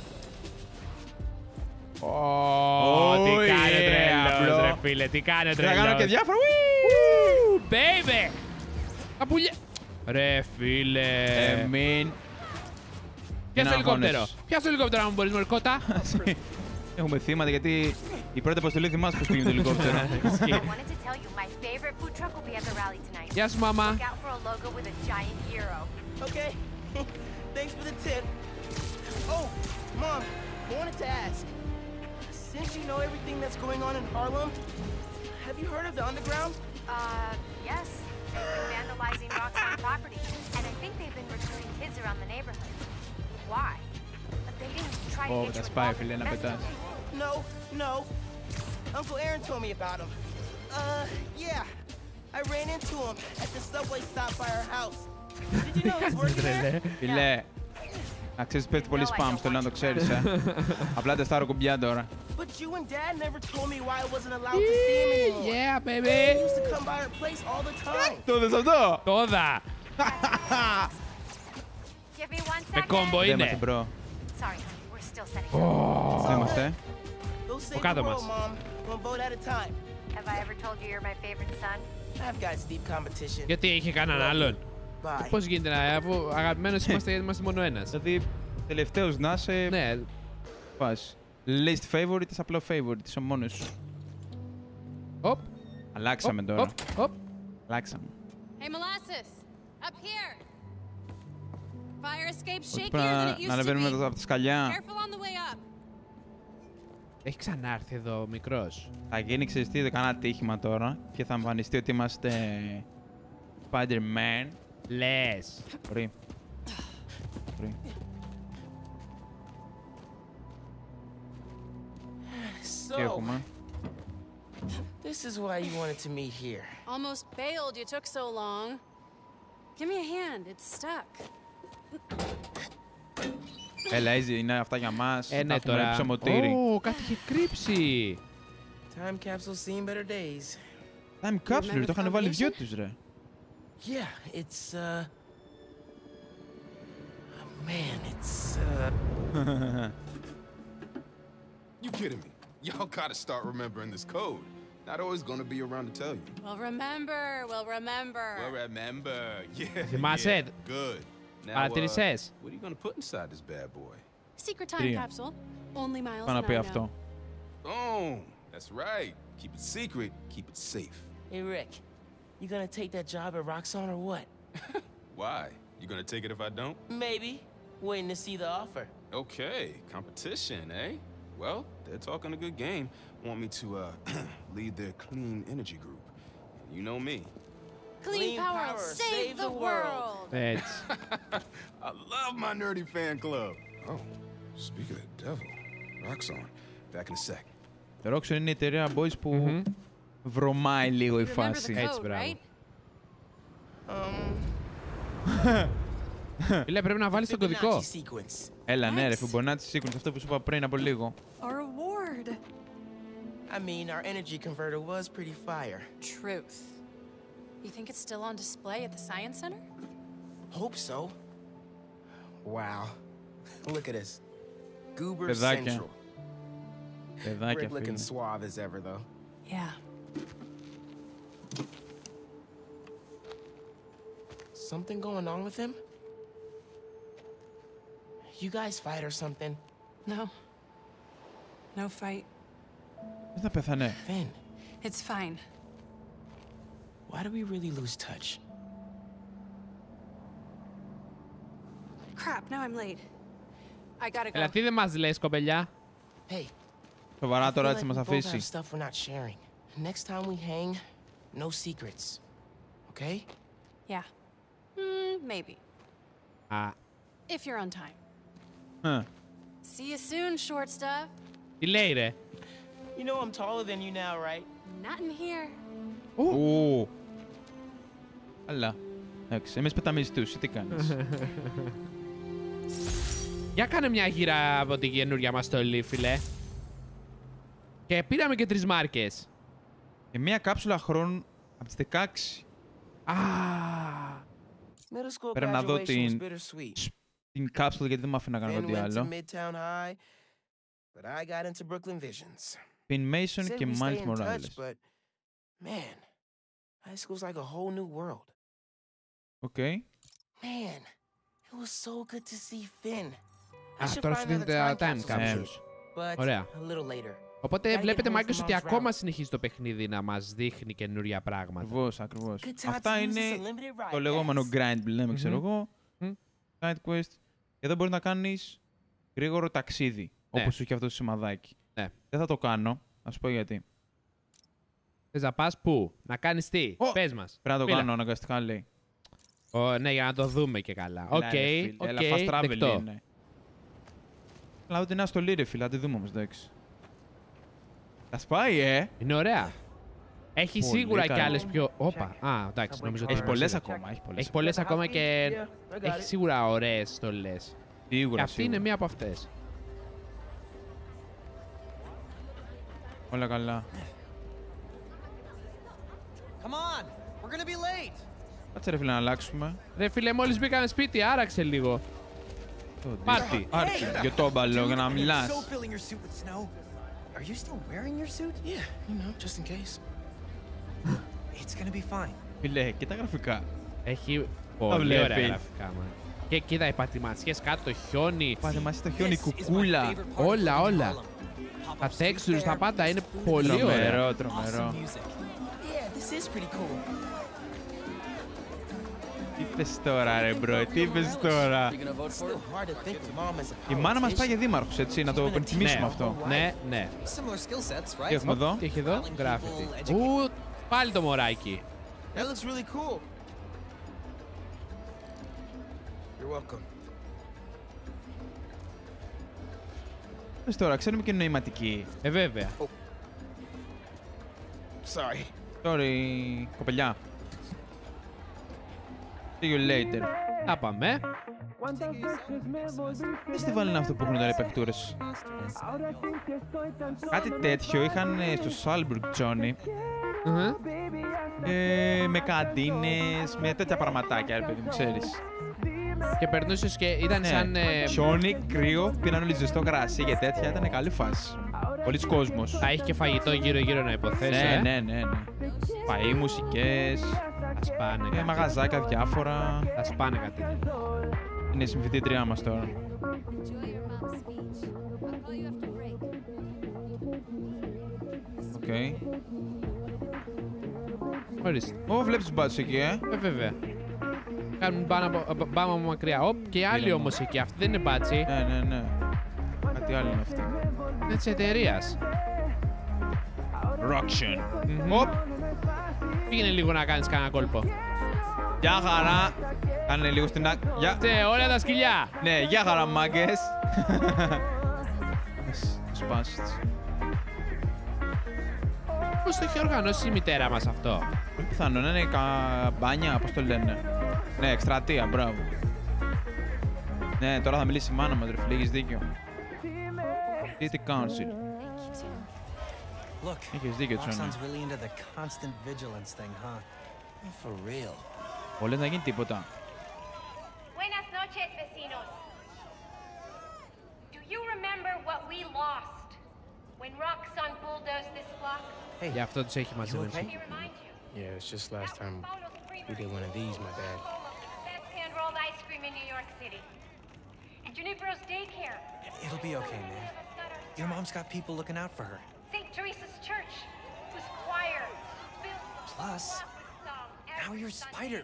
Τι Oh, κάνει yeah, τρελός, bro. ρε φίλε, τι κάνει Θα τρελός. κάνω και διάφορα. Baby! Καπουλιά. Ρε φίλε. Μην. Πιάσ' το να ελικόπτερο. αγώνες. Πιάσ' το ελικόπτερο, αν μπορείς, μωρικότα. Έχουμε θύματα γιατί η πρώτη αποστολή θυμάσαι πως πήγαινε το ελικόπτερο. I wanted to tell you my favorite food truck will be at the rally tonight. Γεια σου, μάμα. Look out for a logo with a giant hero. Okay. Thanks for the tip. Oh, Mom, I wanted to ask. Since you know everything that's going on in Harlem, have you heard of the Underground? Yes. They've been vandalizing Roxanne property, and I think they've been recruiting kids around the neighborhood. Why? But they didn't try to Ω, get τα you σπάει, involved in φίλε, the να mess πετάς. No, no. Uncle Aaron told me about him. Yeah. I ran into him at the subway stop by our house. Did you know he was working there? Φιλέ. Να ξέρεις πέφτει πολύ spam, στο λέω να το ξέρεις, Απλά τεστάρω κουμπιά τώρα. But you and Dad never told me why I wasn't allowed to see him anymore. Yeah, He baby. used to come by our place all the time. Το δες αυτό? Το είδα. Give me one Με second. κόμπο Δεν είμαστε, είναι. bro. Sorry, honey. We're still setting up. Δεν είμαστε. Go save the κάτω world, μας. Mom. One boat at a time. Have I ever told you you're my favorite son? I've got steep competition. Γιατί είχε κανέναν άλλον. Bye. Πώς γίνεται να, αφού αγαπημένος είμαστε μόνο ένας. Δηλαδή, τελευταίος να είσαι. Ναι, Πας. Least favorite ή απλό favorite, είσαι ο μόνος σου. οπ, Αλλάξαμε οπ, τώρα. οπ, οπ. Αλλάξαμε. Hey, Molasses! Up here! Fire escape's Όχι, shakier πρέπει than να it used to ανεβαίνουμε be. από τα σκαλιά. Careful on the way up. Έχει ξανάρθει εδώ ο μικρός. Θα γίνει ξεστή κανένα ατύχημα τώρα και θα εμφανιστεί ότι είμαστε Spider-Man. Λες. Μπορεί. Μπορεί. Τι So, έχουμε. this is why you wanted to meet here. Almost bailed you took so long. Give me a hand, it's stuck. Έλα, Easy, είναι αυτά για μας. Ναι, έχουμε τώρα. ψωμοτήρι. Ω, κάτι είχε κρύψει. Time capsule's seen better days. Time capsule, το είχαν βάλει δυο τους, ρε. Yeah, it's, man, it's, You kidding me? Y'all gotta start remembering this code. Not always gonna be around to tell you. We'll remember, we'll remember. Well, remember. Yeah. Θυμάσαι. Good. Now, Παρατηρησές. what are you gonna put inside this bad boy? Secret time Τρία. capsule. Only Miles Πάω να and πει I know. αυτό. Boom. That's right. Keep it secret. Keep it safe. hey, Rick, you gonna take that job at Roxxon or what? Why? You gonna take it if I don't? Maybe. Waiting to see the offer. Okay. Competition, eh? Well, they're talking a good game. Want me to lead their clean energy group. You know me. Clean power, save the world. Έτσι. I love my nerdy fan club. Oh, speak of the devil. Roxxon. Back in a sec. Το Roxxon είναι η εταιρεία boys που βρωμάει λίγο η Remember the φάση. Έτσι, code, μπράβο. right? Φίλε, πρέπει να βάλεις τον κωδικό. Fibonacci sequence. Έλα, ναι, ρε, Fibonacci sequence, αυτό που σου είπα πριν από λίγο. A reward. I mean, our energy converter was pretty fire. Truth. You think it's still on display at the Science Center? Hope so. Wow. Look at this. Goober Παιδάκια. Central. Παιδάκια, Rick looking φίλε. suave as ever, though. Yeah. Something going on with him? You guys fight or something? No. No fight. Δεν θα πέθανε. Finn, It's fine. why do we really lose touch? Crap, now I'm late. I gotta go. Έλα, τι δεν μας λες, κοπελιά. Hey, Σοβαρά I feel τώρα like έτσι μας we both have αφήσει. stuff we're not sharing. Next time we hang, no secrets. Okay? Yeah. Maybe. Α, If you're on time. Ε, See you soon, short stuff. τι λέει, ρε. You know I'm taller than you now, right? Not in here. Ου. Αλλά. Εντάξει, εμείς πετάμε τους, τι κάνεις. Για κάνε μια γύρα από την καινούργια μας στολή, φίλε. Και πήραμε και 3 μάρκες. Και μία κάψουλα χρόνου από τις 16. Α, Middle school Πρέπει να δω graduation was την- bittersweet. Την κάψουλα γιατί δεν μ' άφηνε να κάνω Finn κάτι went to άλλο. Midtown High, but I got into Brooklyn Visions. Finn Mason Said και we stay Miles in touch, Morales. but man, high school's like a whole new world. Οκ. Man, it was so good to see Finn. I Α, should τώρα find σου another δίνετε time time capsule, capsules. but Ωραία. a little later. Οπότε Gotta βλέπετε, get home Μάικος, from ότι Mom's ακόμα round. συνεχίζει το παιχνίδι να μας δείχνει καινούρια πράγματα. Ακριβώς, ακριβώς. Good time Αυτά to use είναι this unlimited ride το λεγόμενο pass. grind που λέμε, ξέρω εγώ. Μμμ. Side quest. Εδώ μπορείς να κάνεις γρήγορο ταξίδι, Ναι. όπως σου είχε αυτό το σημαδάκι. Ναι. Δεν θα το κάνω, να σου πω γιατί. Θες να πας πού, να κάνεις τι, Ω! πες μας. Πρέπει να το Μίλα. κάνω αναγκαστικά, λέει. Ναι, για να το δούμε και καλά. Οκ, Έλα, ρε, φίλε, οκ, έλα, fast travel δεκτό. είναι. Να δω την νέα στολή, ρε φίλε, να τη δούμε όμως, εντάξει. Τα σπάει, Είναι ωραία. Έχει Πολύ σίγουρα καλή. και άλλες πιο... Όπα, α, εντάξει, νομίζω ότι Έχει είναι πολλές σίγουρα. ακόμα, έχει πολλές. Έχει πολλές ακόμα και Yeah, I got έχει it. σίγουρα ωραίες στολές. Και Σίγουρα, αυτή είναι σίγουρα. μία από αυτές. Όλα καλά. Come on! We're gonna be late! Κάτσε ρε φίλε να αλλάξουμε. Ρε φίλε, μόλις μπήκαμε σπίτι, άραξε λίγο. Πάρτι. Άρτη, για το μπαλό, για να μιλάς. So filling your suit with snow. Are you still wearing your suit? Yeah, you know, just in case. It's gonna be fine. Φίλε, και τα γραφικά. Έχει πολύ ωραία βλέπει. γραφικά, man. Και κοίτα, οι πατηματιές κάτω, το χιόνι, Πάτε μαζί στο χιόνι, This is my κουκούλα. favorite part of όλα, living in όλα. Harlem. Τα Pop-up textures, street τα fair, πάντα είναι πολύ ωραία. Τρομερό, τρομερό. awesome music. Yeah, this is pretty cool. Τι είπες τώρα ρε μπρο, τι είπες τώρα. Still hard to think of mom as a Η μάνα μας πάει για politician. δήμαρχος, έτσι, να το υπενθυμίσουμε Ναι. αυτό. Ναι, ναι. Similar skill sets, Τι right? έχουμε εδώ. Τι έχει εδώ, Telling γράφεται. people, Ου, πάλι το μωράκι. That looks really cool. You're welcome. Πες τώρα, ξέρουμε και νοηματική. Βέβαια. Sorry. Sorry, κοπελιά. See you later. Τα πάμε. Τι στη βάλει αυτό που έχουν τώρα οι παιχτούρες. Κάτι τέτοιο είχαν στο Σάλμπουργκ, Τζόνι. Μμμ. Με καντίνες, με τέτοια πραγματάκια, ρε παιδί μου, ξέρεις. Και περνούσες και ήταν σαν... Χιόνι, κρύο, πήραν όλοι ζεστό κρασί και τέτοια, ήταν καλή φάση. Πολύς κόσμος. Θα έχει και φαγητό γύρω-γύρω να υποθέσω, Ναι, ναι, ναι, ναι. Φαΐ, μουσικές, Θα σπάνε κάτι. μαγαζάκια διάφορα. Θα σπάνε κάτι. Είναι η συμφιτήτριά μας τώρα. Enjoy your mom's speech. I'll call you after break. Οκ. Ορίστε. Ω, βλέπεις τους μπάτσους εκεί, Βέβαια. Κάνουν πάμε από μακριά. Οπ, και άλλοι Είδαμε. όμως εκεί. Αυτή δεν είναι μπάτσι. Ναι, ναι, ναι. Κάτι άλλο είναι αυτή. Είναι της εταιρείας. Roction. Μμμ. Οπ, Πήγαινε λίγο να κάνεις κανένα κόλπο. γεια χαρά. Κάνε λίγο στην άκρη. Γεια. Τε, όλα τα σκυλιά. Ναι, γεια χαρά, μάγκες. Σπάσεις. Πώς το έχει οργανώσει η μητέρα μας αυτό. Πολύ πιθανό να είναι καμπάνια, πώς το λένε. Ναι, εκστρατεία, μπράβο. Ναι, τώρα θα μιλήσει η μάνα μας, ρε φίλε, έχεις δίκιο. City Council. Look, Έχεις δίκιο, Τζόνι. Roxanne's really into the constant vigilance thing, huh? For real. Πολύ να γίνει τίποτα. Buenas noches, vecinos. Do you remember what we lost? When Roxxon bulldozed this block, Hey, Γι' αυτό τους έχει μαζέψει. let me remind you. Yeah, it's just last time we did one of these, my bad. Best hand-rolled ice cream in New York City. And Junipero's daycare. It'll be okay, man. Your mom's got people looking out for her. St. Teresa's Church, whose choir built Plus, now you're Spider.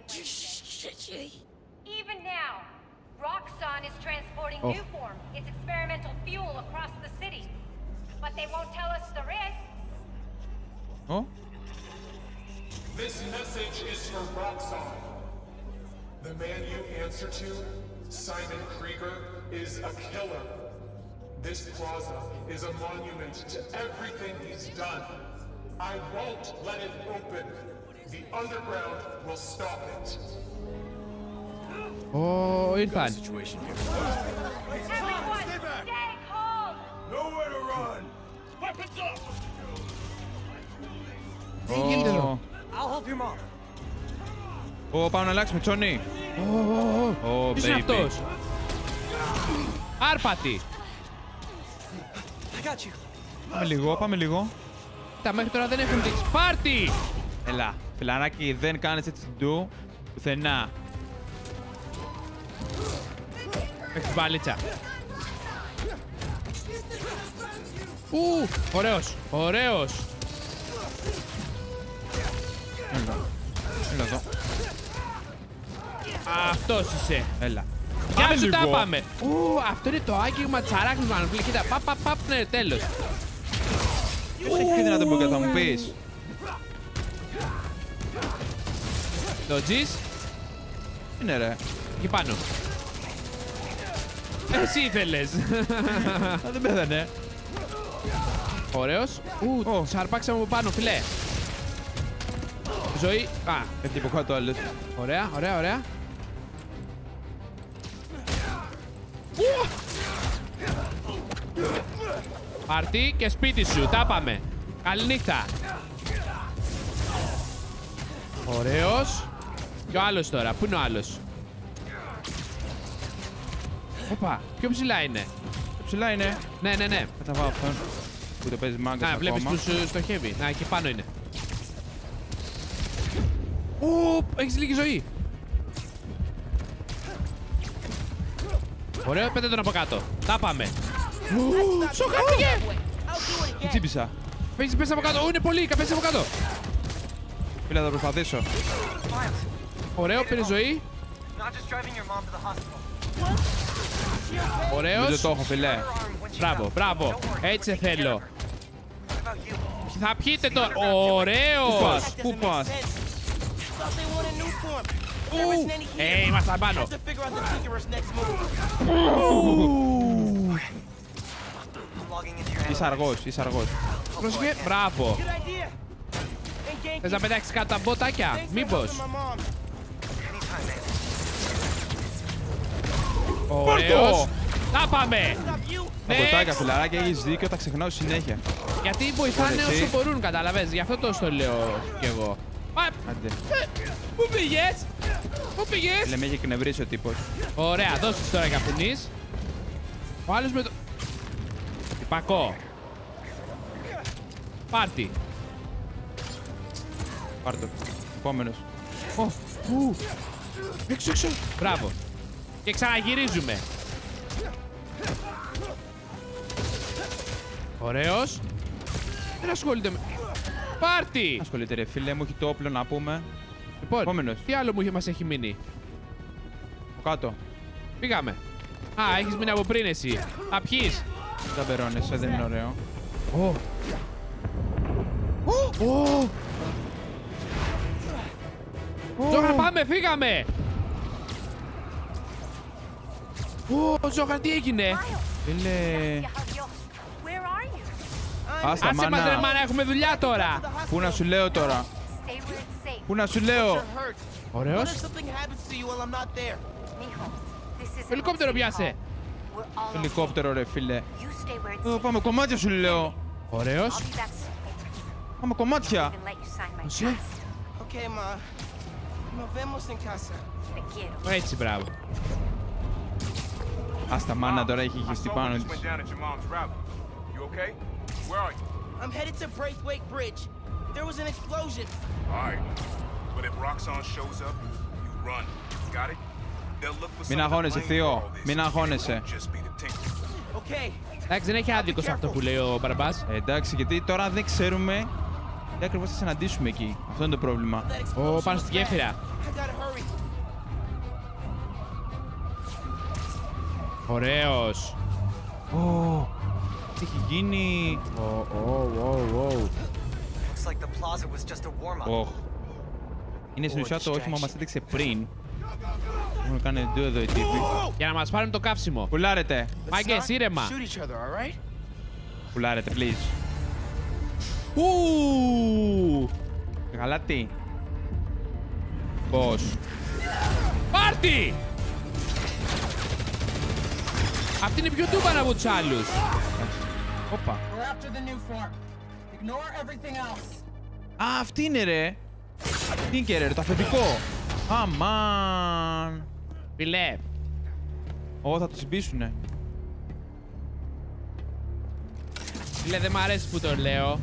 Even now, Roxxon is transporting Newform, its experimental fuel, across the city. But they won't tell us the risks. Ω, This message is for Roxxon. The man you answer to, Simon Krieger, is a killer. This plaza is a monument to everything he's done. I won't let it open. The underground will stop it. Ω, ήρθαν. Situation here. Everyone, stay calm! Nowhere to run! Weapons up! ω, I'll help your mom. ω, πάμε να αλλάξουμε, Τσόνι. Ω, Ποιος είναι baby. αυτός? Άρπατη. I got you. Πάμε λίγο, πάμε λίγο. Τα μέχρι τώρα δεν έχουν δείξει. Πάρτι! Έλα, φιλαράκι, δεν κάνεις έτσι ντου πουθενά. Έχεις μπαλίτσα. Ωραίος, ωραίος. Έλα εδώ. Αυτός είσαι. Έλα. Γεια Πάμε σου, τα λίγο. πάμε. Αυτό είναι το άγγιγμα της αράχνης, μάλλον. Κοίτα, παπ, ναι, τέλος. Ποιος έχει πιο δυνατό μπουκά, θα μου πεις. Το τζις, Είναι ρε. εκεί πάνω. Εσύ ήθελες. Α, δεν πέθανε. Ωραίος. Ω. Τους αρπάξαμε από πάνω, φιλέ. Ζωή. Α, Πέφτει από κάτω άλλος. ωραία, ωραία, ωραία. Πάρτι και σπίτι σου, τα πάμε. Καληνύχτα. Ωραίος. Και ο άλλος τώρα, πού είναι ο άλλος? Οπα, πιο ψηλά είναι. Ψηλά είναι. Ναι, ναι, ναι. Θα τα πάω αυτόν. Που το παίζει μάγκας Να, βλέπεις ακόμα. τους στοχεύει. Να, εκεί πάνω είναι. Ουπ, έχεις λίγη ζωή. Ωραίο, πέτε τον από κάτω. Τα πάμε. Σοκά, πήγε! Τι τσίπησα. Πες από κάτω. Είναι πολύ, πες από κάτω. Φίλε, θα προσπαθήσω. Ωραίο, πήρε ζωή. Not just driving your mom to the hospital. Δεν Ωραίος. το έχω, φιλέ. Μπράβο, μπράβο. Έτσι σε θέλω. What about you? Θα πιείτε τώρα. Ωραίος. Πού πας. Ήμασταν πάνω. To figure out the Tinkerer's next move. I'm logging into your Είσαι αργός, είσαι αργός. Πρόσεχε, μπράβο. Good idea. And Genki, Θες να πετάξεις κάτω τα μποτάκια, thanks for μήπως? helping my mom. anytime, man. Ωραίος. Τα πάμε. Stop you. Τα ποτάκια, Next. φιλαράκι, έχεις δίκιο, τα ξεχνάω συνέχεια. Γιατί βοηθάνε Εσύ. όσο μπορούν, καταλαβαίνεις. Γι' αυτό το λέω κι εγώ. Άντε. Πού πήγες? Πού πήγες? Φίλε, με έχει εκνευρίσει ο τύπος. Ωραία, δώσ' τους τώρα καπνής. Ο άλλος με το... Τυπακό. Πάρτι. Πάρ' το. Επόμενος. Έξω, έξω. Μπράβο. Και ξαναγυρίζουμε. Ωραίος. Δεν ασχολείται με... Πάρτι. Ασχολείται ρε φίλε, μου έχει το όπλο να πούμε. Λοιπόν, Επόμενος. τι άλλο μας έχει μείνει? Από κάτω. Πήγαμε. Α, έχεις μείνει από πριν εσύ. Θα πιείς. Δεν μπερώνεσαι, δεν είναι ωραίο. Ζόχαν, πάμε, φύγαμε. Ζόχαν, τι έγινε? Φίλε, Where are you? άστα Άσε μας ρε μάνα. μάνα, έχουμε δουλειά τώρα. Πού να σου λέω τώρα. Stay where it's safe. Πού να σου λέω. You're hurt. What if Ωραίος. something happens to you while I'm not there? Mijo, this is Ελικόπτερο πιάσε. We're all okay. Ελικόπτερο ρε φίλε. You stay where it's Εδώ safe. πάμε κομμάτια σου λέω. Ωραίος. I'll be back soon. Πάμε κομμάτια. And let you sign my Εσύ. trust. Okay, ma. Nos vemos en casa. Te quiero. Έτσι, μπράβο. Άστα μάνα τώρα έχει χεστεί πάνω Just της. went down at your mom's rally. You okay? Where are you? I'm headed to Braithwaite Bridge. There was an explosion. All right. But if Roxxon shows up, you run. Got it? They'll look for Μην αγχώνεσαι, Θείο. Μην αγχώνεσαι. Okay. Εντάξει, δεν έχει άδικο σε αυτό που λέει ο Μπαρμπάς. Εντάξει, γιατί τώρα δεν ξέρουμε τι ακριβώς θα συναντήσουμε εκεί. Αυτό είναι το πρόβλημα. Πάνω στη γέφυρα. Ωραίος. Τι έχει γίνει. Είναι στην ουσία το όχημα μας έδειξε πριν. Έχουν κάνει δύο εδώ οι τύποι. Για να μας πάρουν το καύσιμο. Πουλάρετε. Μάγκες, ήρεμα. Πουλάρετε, please. Γαλάτι. Πώς. Πάρτι! Αυτή είναι πιο τούμπανα από τους άλλους. Όπα. Α, αυτή είναι ρε. Τι είναι και ρε, το αφεντικό. Αμάν. Φιλέ. Θα το συμπίσουνε. Φίλε, δεν μ' αρέσει που το λέω.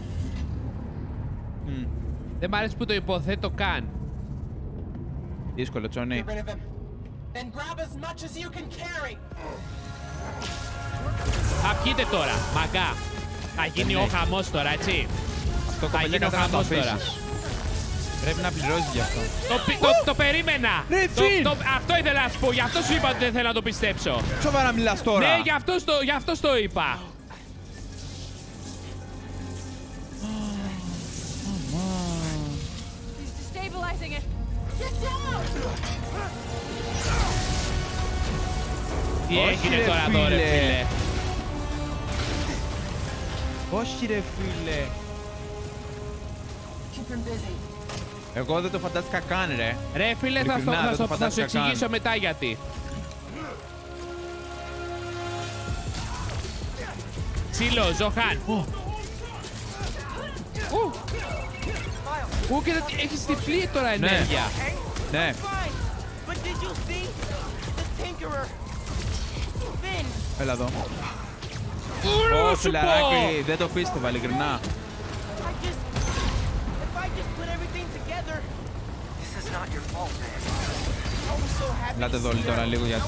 Δεν μ' αρέσει που το υποθέτω καν. Δύσκολο, Τζόνι. Θα πιείτε τώρα, μαγκά. Θα γίνει ο χαμός τώρα, έτσι. Αυτό θα γίνει ο χαμός τώρα. Πρέπει να πληρώσει γι' αυτό. Το περίμενα! Ρε, αυτό ήθελα να σου πω, γι' αυτό σου είπα ότι δεν θέλω να το πιστέψω. Σοβαρά μιλάς τώρα. Ναι, γι' αυτό το είπα. Τι έγινε τώρα εδώ, ρε φίλε. Όχι ρε φίλε. Εγώ δεν το φαντάστηκα καν ρε. Ρε φίλε, θα σου εξηγήσω μετά γιατί. Ξύλο, Ζοχάν. Και έχεις τυφλή τώρα ενέργεια. Ναι. Έλα εδώ. Ω, φιλαράκι, δεν το πίστευα, ειλικρινά. Ελάτε εδώ τώρα λίγο γιατί.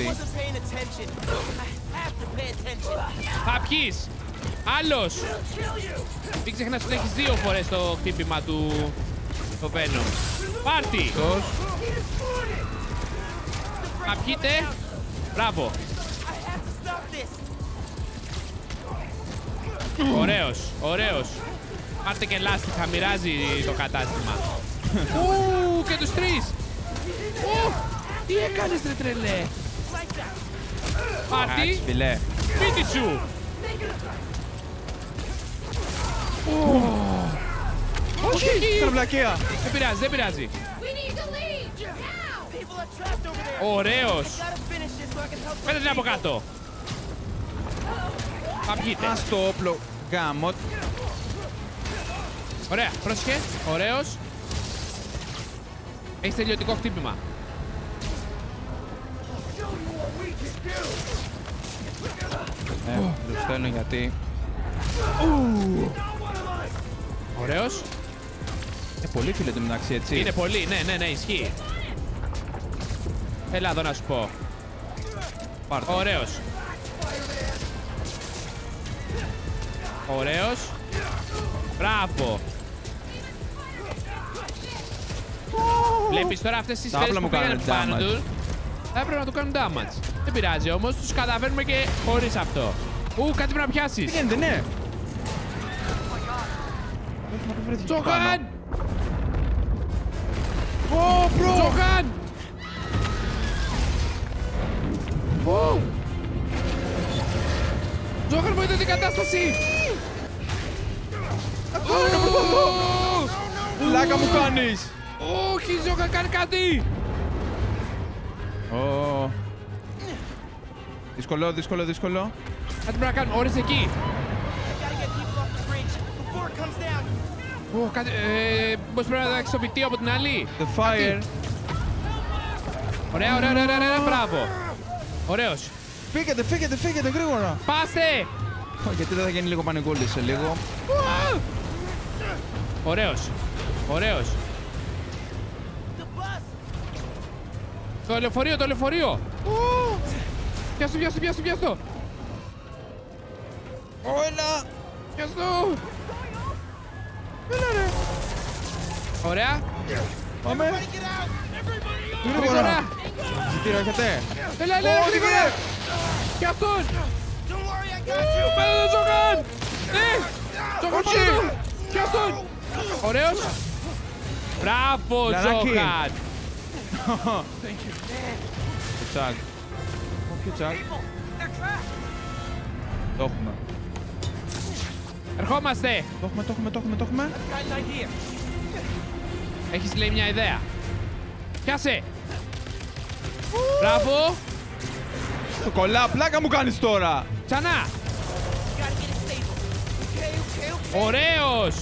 Θα πιείς. Άλλος. Μην ξεχνάς ότι έχεις 2 φορές το χτύπημα του Venom. Πάρτι. Θα πιείτε. Μπράβο. Ωραίος, ωραίος. Πάρτε και λάστιχα, μοιράζει το κατάστημα. Και τους 3. Τι έκανες ρε τρελέ. Πάρτι. Σπίτι σου. Όχι, τραυλακία. Δεν πειράζει, δεν πειράζει. Ωραίος. Πέτε την από κάτω. Παπιείτε. Ας το όπλο γάμο. Ωραία, πρόσεχε. Ωραίος. Έχεις τελειωτικό χτύπημα. Τους στέλνω γιατί. Ωραίος. Είναι πολύ φίλε του μεταξύ, έτσι. Είναι πολύ, ναι, ισχύει. Έλα εδώ να σου πω. Πάρτε. Ωραίος. Ωραίος. Μπράβο. Βλέπεις τώρα αυτές τις σφαίρες που πήγαν πάνω του. Θα έπρεπε να του κάνουν damage. Δεν πειράζει όμως, τους καταφέρνουμε και χωρίς αυτό. Κάτι πρέπει να πιάσεις. Τι γίνεται, ναι. Ζοχάν! Ζοχάν! Ζοχάν, βοηθά την κατάσταση! Λάκα μου κάνεις! Όχι, Ζοχάν, κάνει κάτι! Δύσκολο. Κάτι πρέπει να κάνουμε, όρες εκεί! Πώς πρέπει να τα εξοπλιστεί από την άλλη. The fire. Ωραία, μπράβο. Ωραίος. Φύγετε γρήγορα. Πάστε. Γιατί δεν θα γίνει λίγο πανικούλη σε λίγο. Ωραίος. Ωραίος. Το λεωφορείο, το λεωφορείο. Πιάστο, πιάστο, πιάστο, πιάστο. Έλα. Πιάστο. Έλα ρε. Ωραία. Πάμε. Γρήγορα. Ζητήριο έχετε. Έλα, έλα, γρήγορα. Πιάστον. Πέρα τον Τζόκαν. Ναι. Τζόκαν πάνω του. Πιάστον. Ωραίος. Μπράβο, Τζόκαν. Τσακ. Ποιο τσακ. Το έχουμε. Ερχόμαστε. Το έχουμε. Έχεις λέει μια ιδέα. Πιάσε. Μπράβο. Το κολλά, πλάκα μου κάνεις τώρα. Ξανά. Ωραίος.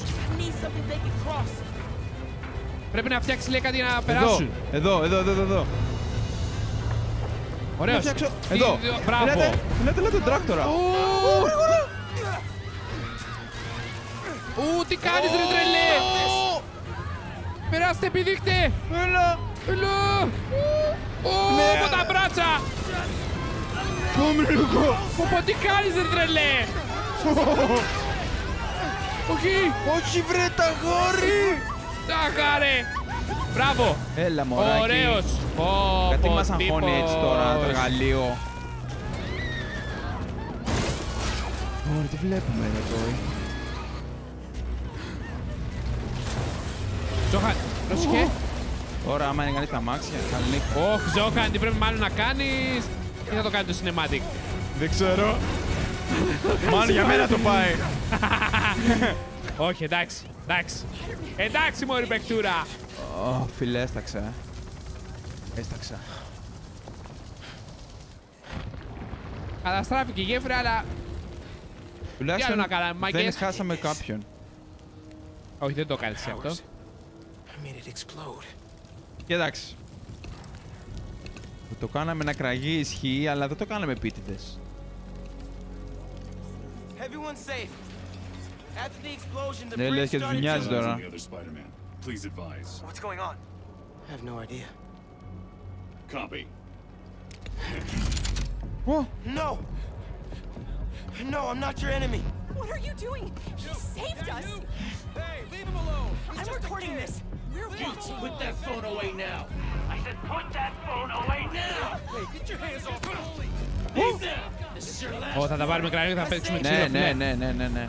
Πρέπει να φτιάξει λέει κάτι για να περάσουν. Εδώ. Ωραίος. Να φτιάξω. Εδώ. Μπράβο. Λέτε τον τράκτορα. Τι κάνεις ρε τρελέ. Περάστε, επιδείχτε. Έλα. Από τα μπράτσα. Τι κάνεις ρε τρελέ. Όχι βρε τα γόρι. Τα γάρε. Μπράβο. Έλα μωράκι. Ωραίος. Γιατί μας αγχώνει έτσι τώρα το εργαλείο. Ωραία, τι βλέπουμε εδώ τώρα. Τζόχαν, πρόσεχε. Τώρα άμα είναι κανείς τα αμάξια, καλή. Όχι, Τζόχαν, τι πρέπει μάλλον να κάνεις. Τι θα το κάνει το cinematic. Δεν ξέρω. Μάλλον για μένα το πάει. Όχι, εντάξει. Εντάξει, μωρή παικτούρα. Φίλε, έσταξα. Καταστράφηκε η γέφυρα, αλλά... Τουλάχιστον να κάναμε, μάγκες. δεν χάσαμε κάποιον. Όχι, δεν το κάνεις εσύ αυτό. Και εντάξει. Το κάναμε να κραγεί ισχύει, αλλά δεν το κάναμε επίτηδες. Ναι, λες και τους νοιάζει τώρα. What's going on? I have no idea. Copy. No! No, I'm not your enemy. What are you doing? He saved us! Hey, leave him alone! I'm recording this. We're watching. Put that phone away now. I said put that phone away now. Hey, get your hands off me! Leave now. This is your last. Θα τα βάλουμε κρανίο και θα παίξουμε ξύλο. Ναι.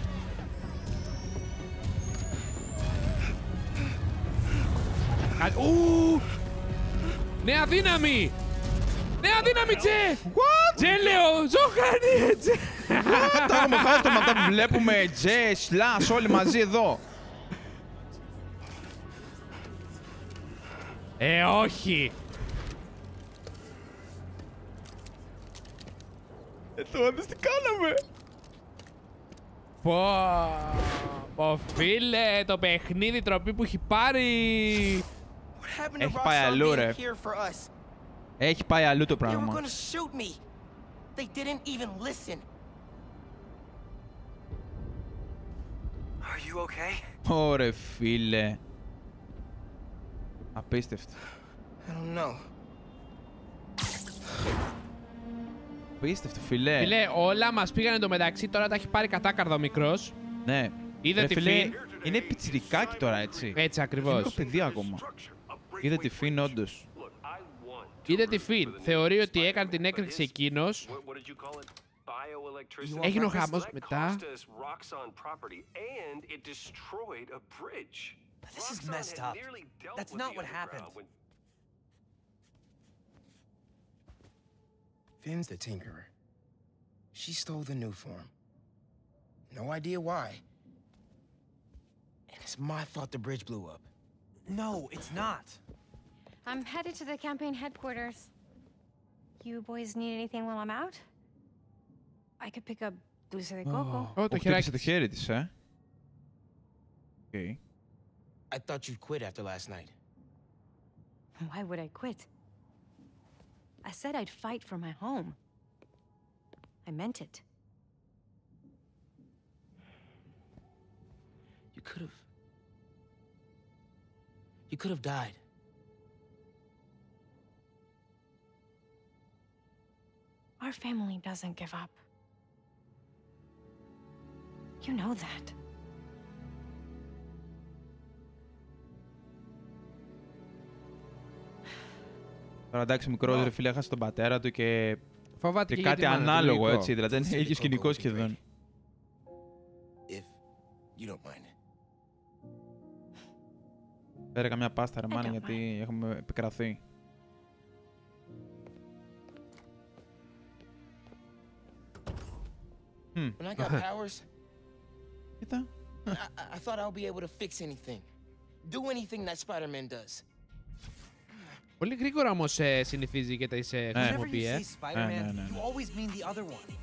Νέα δύναμη! Νέα δύναμη, Τζε! Τζε, λέω! Ζόχανη, Τζε! Τα έχουμε χάσει το μετά που βλέπουμε Τζε, Σλάς, όλοι μαζί εδώ. Όχι! Τώρα τι κάναμε. Πω φίλε, το παιχνίδι τροπή που έχει πάρει. Έχει πάει αλλού ρε. Έχει πάει αλλού το πράγμα. Ωρε φίλε. Απίστευτο. Απίστευτο φίλε. Φίλε, όλα μας πήγανε το μεταξύ, τώρα τα έχει πάρει κατάκαρδο ο μικρός. Ναι. Είδε τη φίλε, Φιν. είναι πιτσιρικάκι τώρα έτσι. Έτσι ακριβώς. Είναι το παιδί ακόμα. Είδε τη Φιν όντως. Είδε τη Φιν. Θεωρεί ότι έκανε την έκρηξη εκείνος. Έγινε ο χαμός μετά. This is messed up. That's not what happened. Finn's the Tinkerer. She stole the new form. No idea why. And it's my fault the bridge blew up. No, it's not. I'm headed to the campaign headquarters. You boys need anything while I'm out? I could pick up Dulce de Coco. Το χέρι το χέρι της, Okay. I thought you'd quit after last night. Why would I quit? I said I'd fight for my home. I meant it. You could have died. Our family doesn't give up. You know that. Τώρα εντάξει, μικρός ρε φίλε, έχασε τον πατέρα του και Φοβάται και και κάτι ανάλογο, έτσι. Δηλαδή είναι ίδιο σκηνικό σχεδόν. If you don't mind. Φέρε καμιά πάστα ρε μάνα, γιατί έχουμε επικραθεί. When I got powers, Κοίτα. I thought I would be able to fix anything. Do anything that Spider-Man does. Πολύ γρήγορα όμως συνηθίζει και τα είσαι χρησιμοποιεί, Ναι. You always mean the other one.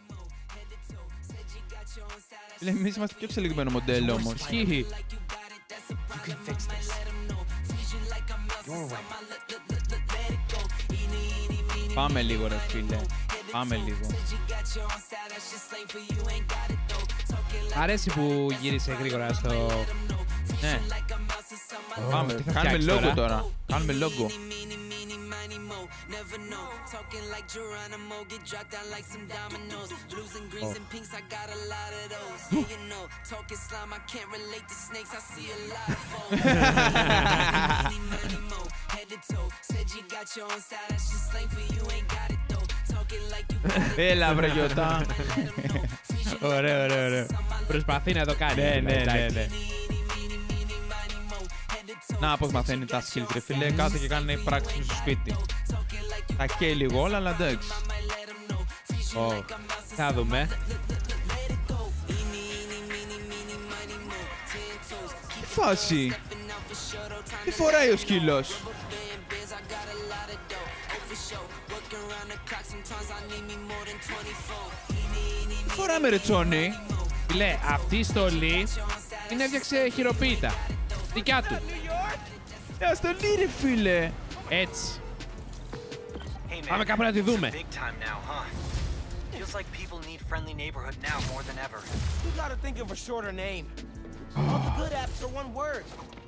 Φίλε, εμείς είμαστε πιο εξελιγμένο μοντέλο όμως. Ισχύει. You can fix this. Your way. Πάμε λίγο ρε φίλε. Πάμε λίγο. Αρέσει που γύρισε γρήγορα στο... Ναι. Πάμε, τι θα κάνουμε φτιάξεις λόγο τώρα. Κάνουμε λόγο. Έλα βρε γιωτά. Ωραίο, ωραίο, ωραίο. Προσπαθεί να το κάνει. Ναι. Να πώς μαθαίνει τα skills ρε φίλε, κάτω και κάνει πράξεις στο σπίτι. Τα καίει λίγο όλα, αλλά εντάξει. Θα δούμε. Τι φάση. Τι φοράει ο σκύλος. Τι φοράμε ρε τσόνι. Φίλε, αυτή η στολή την έφτιαξε χειροποίητα. Δικιά του. Στολή ρε φίλε. Έτσι. Hey man, Πάμε κάπου να τη δούμε. it's big time now, huh? Feels like people need friendly neighborhood now more than ever. You gotta think of a shorter name. All the good apps are one word.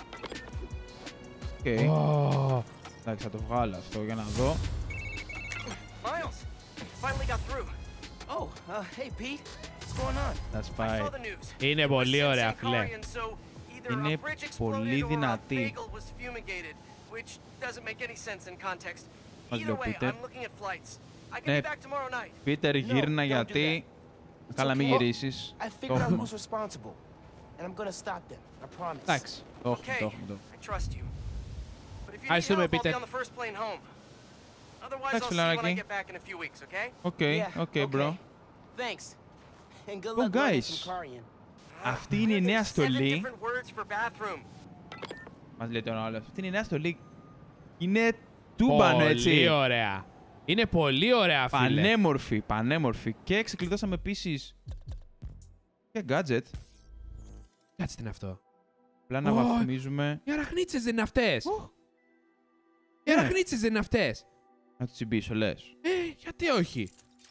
Οκ. Εντάξει, θα το βγάλω αυτό για να δω. Miles, finally got through. Oh, hey Pete, what's going on? Θα σπάει. Είναι πολύ ωραία, φίλε. Είναι πολύ δυνατή. Μας λέει ο Πίτερ. Ναι, Πίτερ γύρνα γιατί... Καλά μην γυρίσεις. I figured out who's responsible, and I'm gonna stop them. I promise. Εντάξει, το έχουμε. Ευχαριστούμε, Πίτερ. Εντάξει, φιλαράκι. Οκ, bro. Thanks. And good Oh, luck learning guys. some Karian. Αυτή είναι η νέα στολή. Μας λέει τώρα όλος. Αυτή είναι η νέα στολή. Είναι τούμπανο, έτσι. Πολύ ωραία. Είναι πολύ ωραία, φίλε. Πανέμορφη, πανέμορφη. Και ξεκλειδώσαμε επίσης και gadget. Κάτσε τι είναι αυτό. Απλά να βαθμίζουμε. Οι αραχνίτσες δεν είναι αυτές. Οι αραχνίτσες δεν είναι αυτές. Να το τσιμπήσω, λες. Γιατί όχι.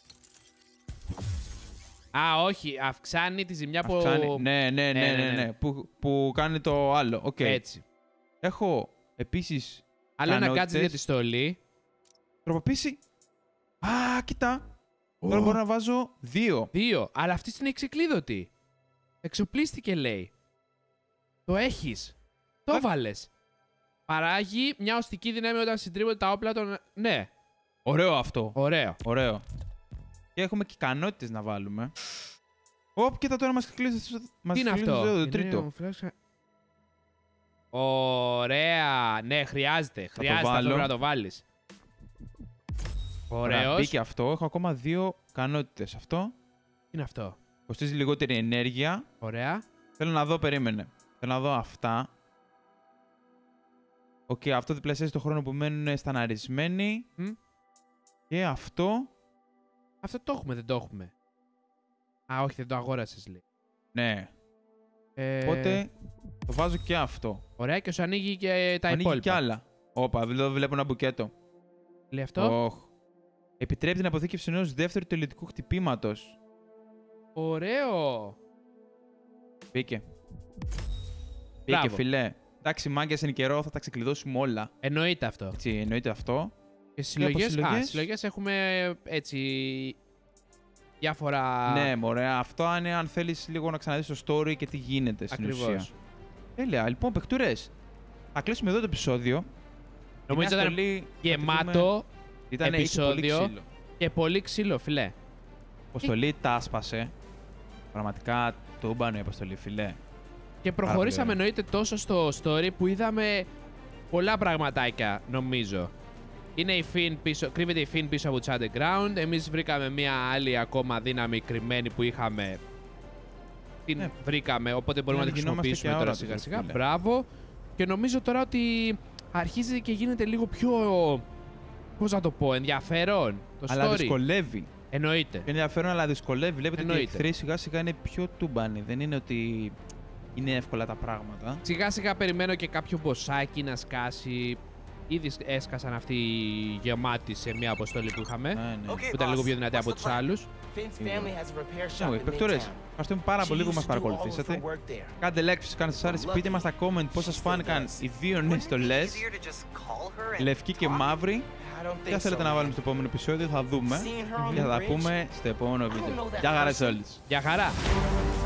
Α, όχι. Αυξάνει τη ζημιά που... Ναι. Που κάνει το άλλο. Okay. Έτσι. Έχω επίσης Άλλο ένα gadget για τη στολή. Τροποποίηση. Α, κοίτα. Τώρα μπορώ να βάζω 2. Αλλά αυτή είναι ξεκλείδωτη. Εξοπλίστηκε, λέει. Το έχεις. Το βάλες. Παράγει μια οστική δύναμη όταν συντρίβονται τα όπλα των... Ναι. Ωραίο αυτό. Ωραίο. Και έχουμε και ικανότητες να βάλουμε. Κοίτα τώρα μας κλείσει Τι είναι αυτό. Το τρίτο. Ωραία. Ναι, χρειάζεται. Χρειάζεται αυτό να το βάλεις. Ωραίος. Μπήκε αυτό. Έχω ακόμα 2 ικανότητες. Αυτό. Τι είναι αυτό. Κοστίζει λιγότερη ενέργεια. Ωραία. Θέλω να δω, περίμενε. Θέλω να δω αυτά. Οκ, αυτό διπλασιάζει το χρόνο που μένουν σταναρισμένοι. Και αυτό. Αυτό το έχουμε, δεν το έχουμε. Α, όχι, δεν το αγόρασες, λέει. Ναι. Οπότε το βάζω και αυτό. Ωραία, και σου ανοίγει και τα υπόλοιπα. Ανοίγει κι άλλα. Όπα, εδώ βλέπω ένα μπουκέτο. Λέει αυτό. Επιτρέπει την αποθήκευση ενός δεύτερου τελετικού χτυπήματος. Ωραίο. Μπήκε. Πήγε, φιλέ. Εντάξει, μάγκες εν καιρό θα τα ξεκλειδώσουμε όλα. Εννοείται αυτό. Έτσι, εννοείται αυτό. Και συλλογές έχουμε έτσι διάφορα... Ναι, μωρέ, αυτό είναι αν θέλεις λίγο να ξαναδείς το story και τι γίνεται στην ουσία. Τέλεια. Λοιπόν, παιχτούρες, θα κλείσουμε εδώ το επεισόδιο. Νομίζω ήταν γεμάτο επεισόδιο πολύ και πολύ ξύλο, φιλέ. Η αποστολή τα άσπασε. Πραγματικά το ούμπανε η αποστολή, φιλέ. Και προχωρήσαμε εννοείται τόσο στο story που είδαμε πολλά πραγματάκια, νομίζω. Είναι η Finn πίσω, κρύβεται η Finn πίσω από το underground. Εμείς βρήκαμε μια άλλη ακόμα δύναμη κρυμμένη που είχαμε. Την βρήκαμε, οπότε μπορούμε να τη χρησιμοποιήσουμε τώρα σιγά σιγά. Μπράβο. Και νομίζω τώρα ότι αρχίζει και γίνεται λίγο πιο, πώς να το πω, ενδιαφέρον το story. Αλλά δυσκολεύει. Εννοείται. Ενδιαφέρον, αλλά δυσκολεύει. Βλέπετε ότι οι εχθροί σιγά σιγά είναι πιο τούμπανοι. Δεν είναι ότι είναι εύκολα τα πράγματα. Σιγά σιγά περιμένω και κάποιο μποσάκι να σκάσει. Ήδη έσκασαν αυτοί οι γεμάτοι σε μια αποστολή που είχαμε. Που ήταν λίγο πιο δυνατή από τους άλλους. Παιχτούρες, ευχαριστούμε πάρα πολύ που μας παρακολουθήσατε. Κάντε like, κάντε σας πείτε μας στα comment πώς σας φάνηκαν οι δύο νέες στολές. Λευκή και μαύρη. Τι θα θέλετε να βάλουμε στο επόμενο επεισόδιο, θα δούμε. Και θα τα πούμε στο επόμενο βίντεο. Γεια χαρά σε όλους. Γεια χαρά.